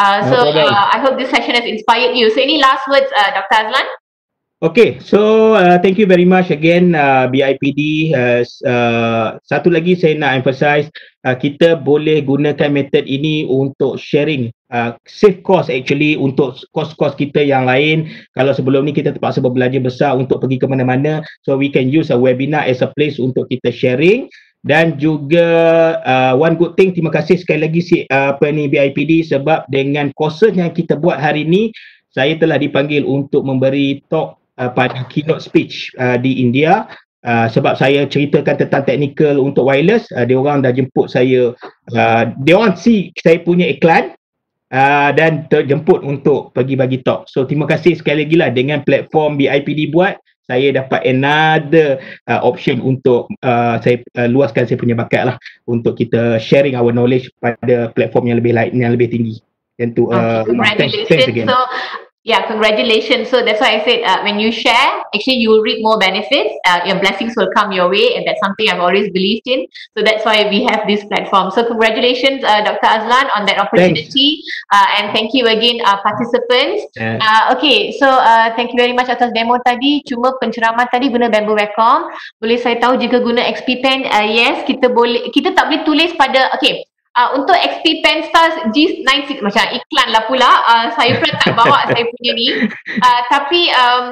S1: I hope this session has inspired you. So any last words, Dr. Azlan?
S2: Okay, so thank you very much again, BIPD. Satu lagi saya nak emphasize, kita boleh gunakan method ini untuk sharing, save cost actually untuk kos-kos kita yang lain. Kalau sebelum ni kita terpaksa berbelanja besar untuk pergi ke mana-mana, so we can use a webinar as a place untuk kita sharing. Dan juga one good thing, terima kasih sekali lagi BIPD sebab dengan courses yang kita buat hari ni, saya telah dipanggil untuk memberi talk pada keynote speech di India, sebab saya ceritakan tentang technical untuk wireless. Dia orang dah jemput saya, dia orang see saya punya iklan dan terjemput untuk pergi bagi talk. So terima kasih sekali lagi lah, dengan platform BIPD buat, saya dapat another option untuk saya luaskan saya punya bakat lah, untuk kita sharing our knowledge pada platform yang lebih tinggi. Dan tu thanks again.
S1: So yeah, congratulations. So that's why I said when you share, actually you will reap more benefits. Your blessings will come your way, and that's something I've always believed in. So that's why we have this platform. So congratulations, Dr. Azlan, on that opportunity. And thank you again, participants. Okay, so thank you very much atas demo tadi. Cuma penceramah tadi guna Bamboo Wacom. Boleh saya tahu jika guna XP Pen? Yes, kita tak boleh tulis pada, okay. Untuk XP Pen Stars G9 macam iklan lah pula, saya pula tak bawa saya punya ni, tapi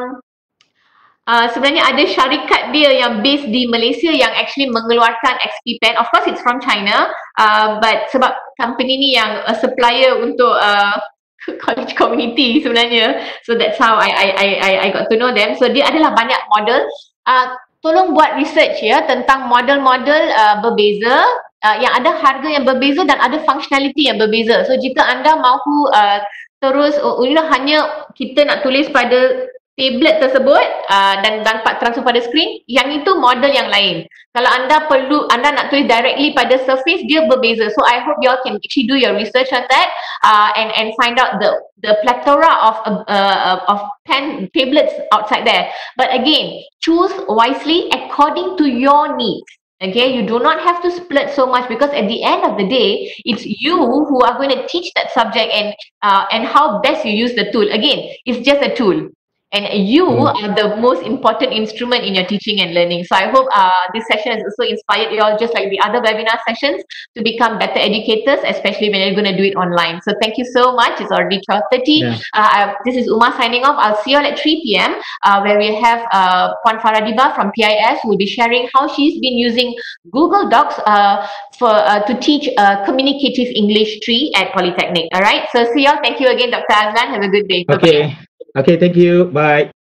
S1: sebenarnya ada syarikat dia yang based di Malaysia yang actually mengeluarkan XP Pen. Of course it's from China, but sebab company ni yang supplier untuk college community sebenarnya, so that's how I got to know them. So dia adalah banyak model. Tolong buat research ya tentang model-model berbeza, yang ada harga yang berbeza dan ada functionality yang berbeza. So jika anda mahu terus hanya kita nak tulis pada tablet tersebut dan dapat transfer pada skrin, yang itu model yang lain. Kalau anda nak tulis directly pada surface, dia berbeza. So I hope you all can actually do your research on that and find out the plethora of pen tablets outside there. But again, choose wisely according to your needs. Okay, you do not have to split so much, because at the end of the day, it's you who are going to teach that subject and how best you use the tool. Again, it's just a tool. And you are the most important instrument in your teaching and learning. So I hope this session has also inspired you all, just like the other webinar sessions, to become better educators, especially when you're going to do it online. So thank you so much. It's already 12:30. This is Uma signing off. I'll see you all at 3 p.m. Where we have Puan Faradiba from PIS, who will be sharing how she's been using Google Docs to teach communicative English 3 at Polytechnic. All right. So see you all. Thank you again, Dr. Azlan. Have a good day. Bye-bye.
S2: Okay, thank you. Bye.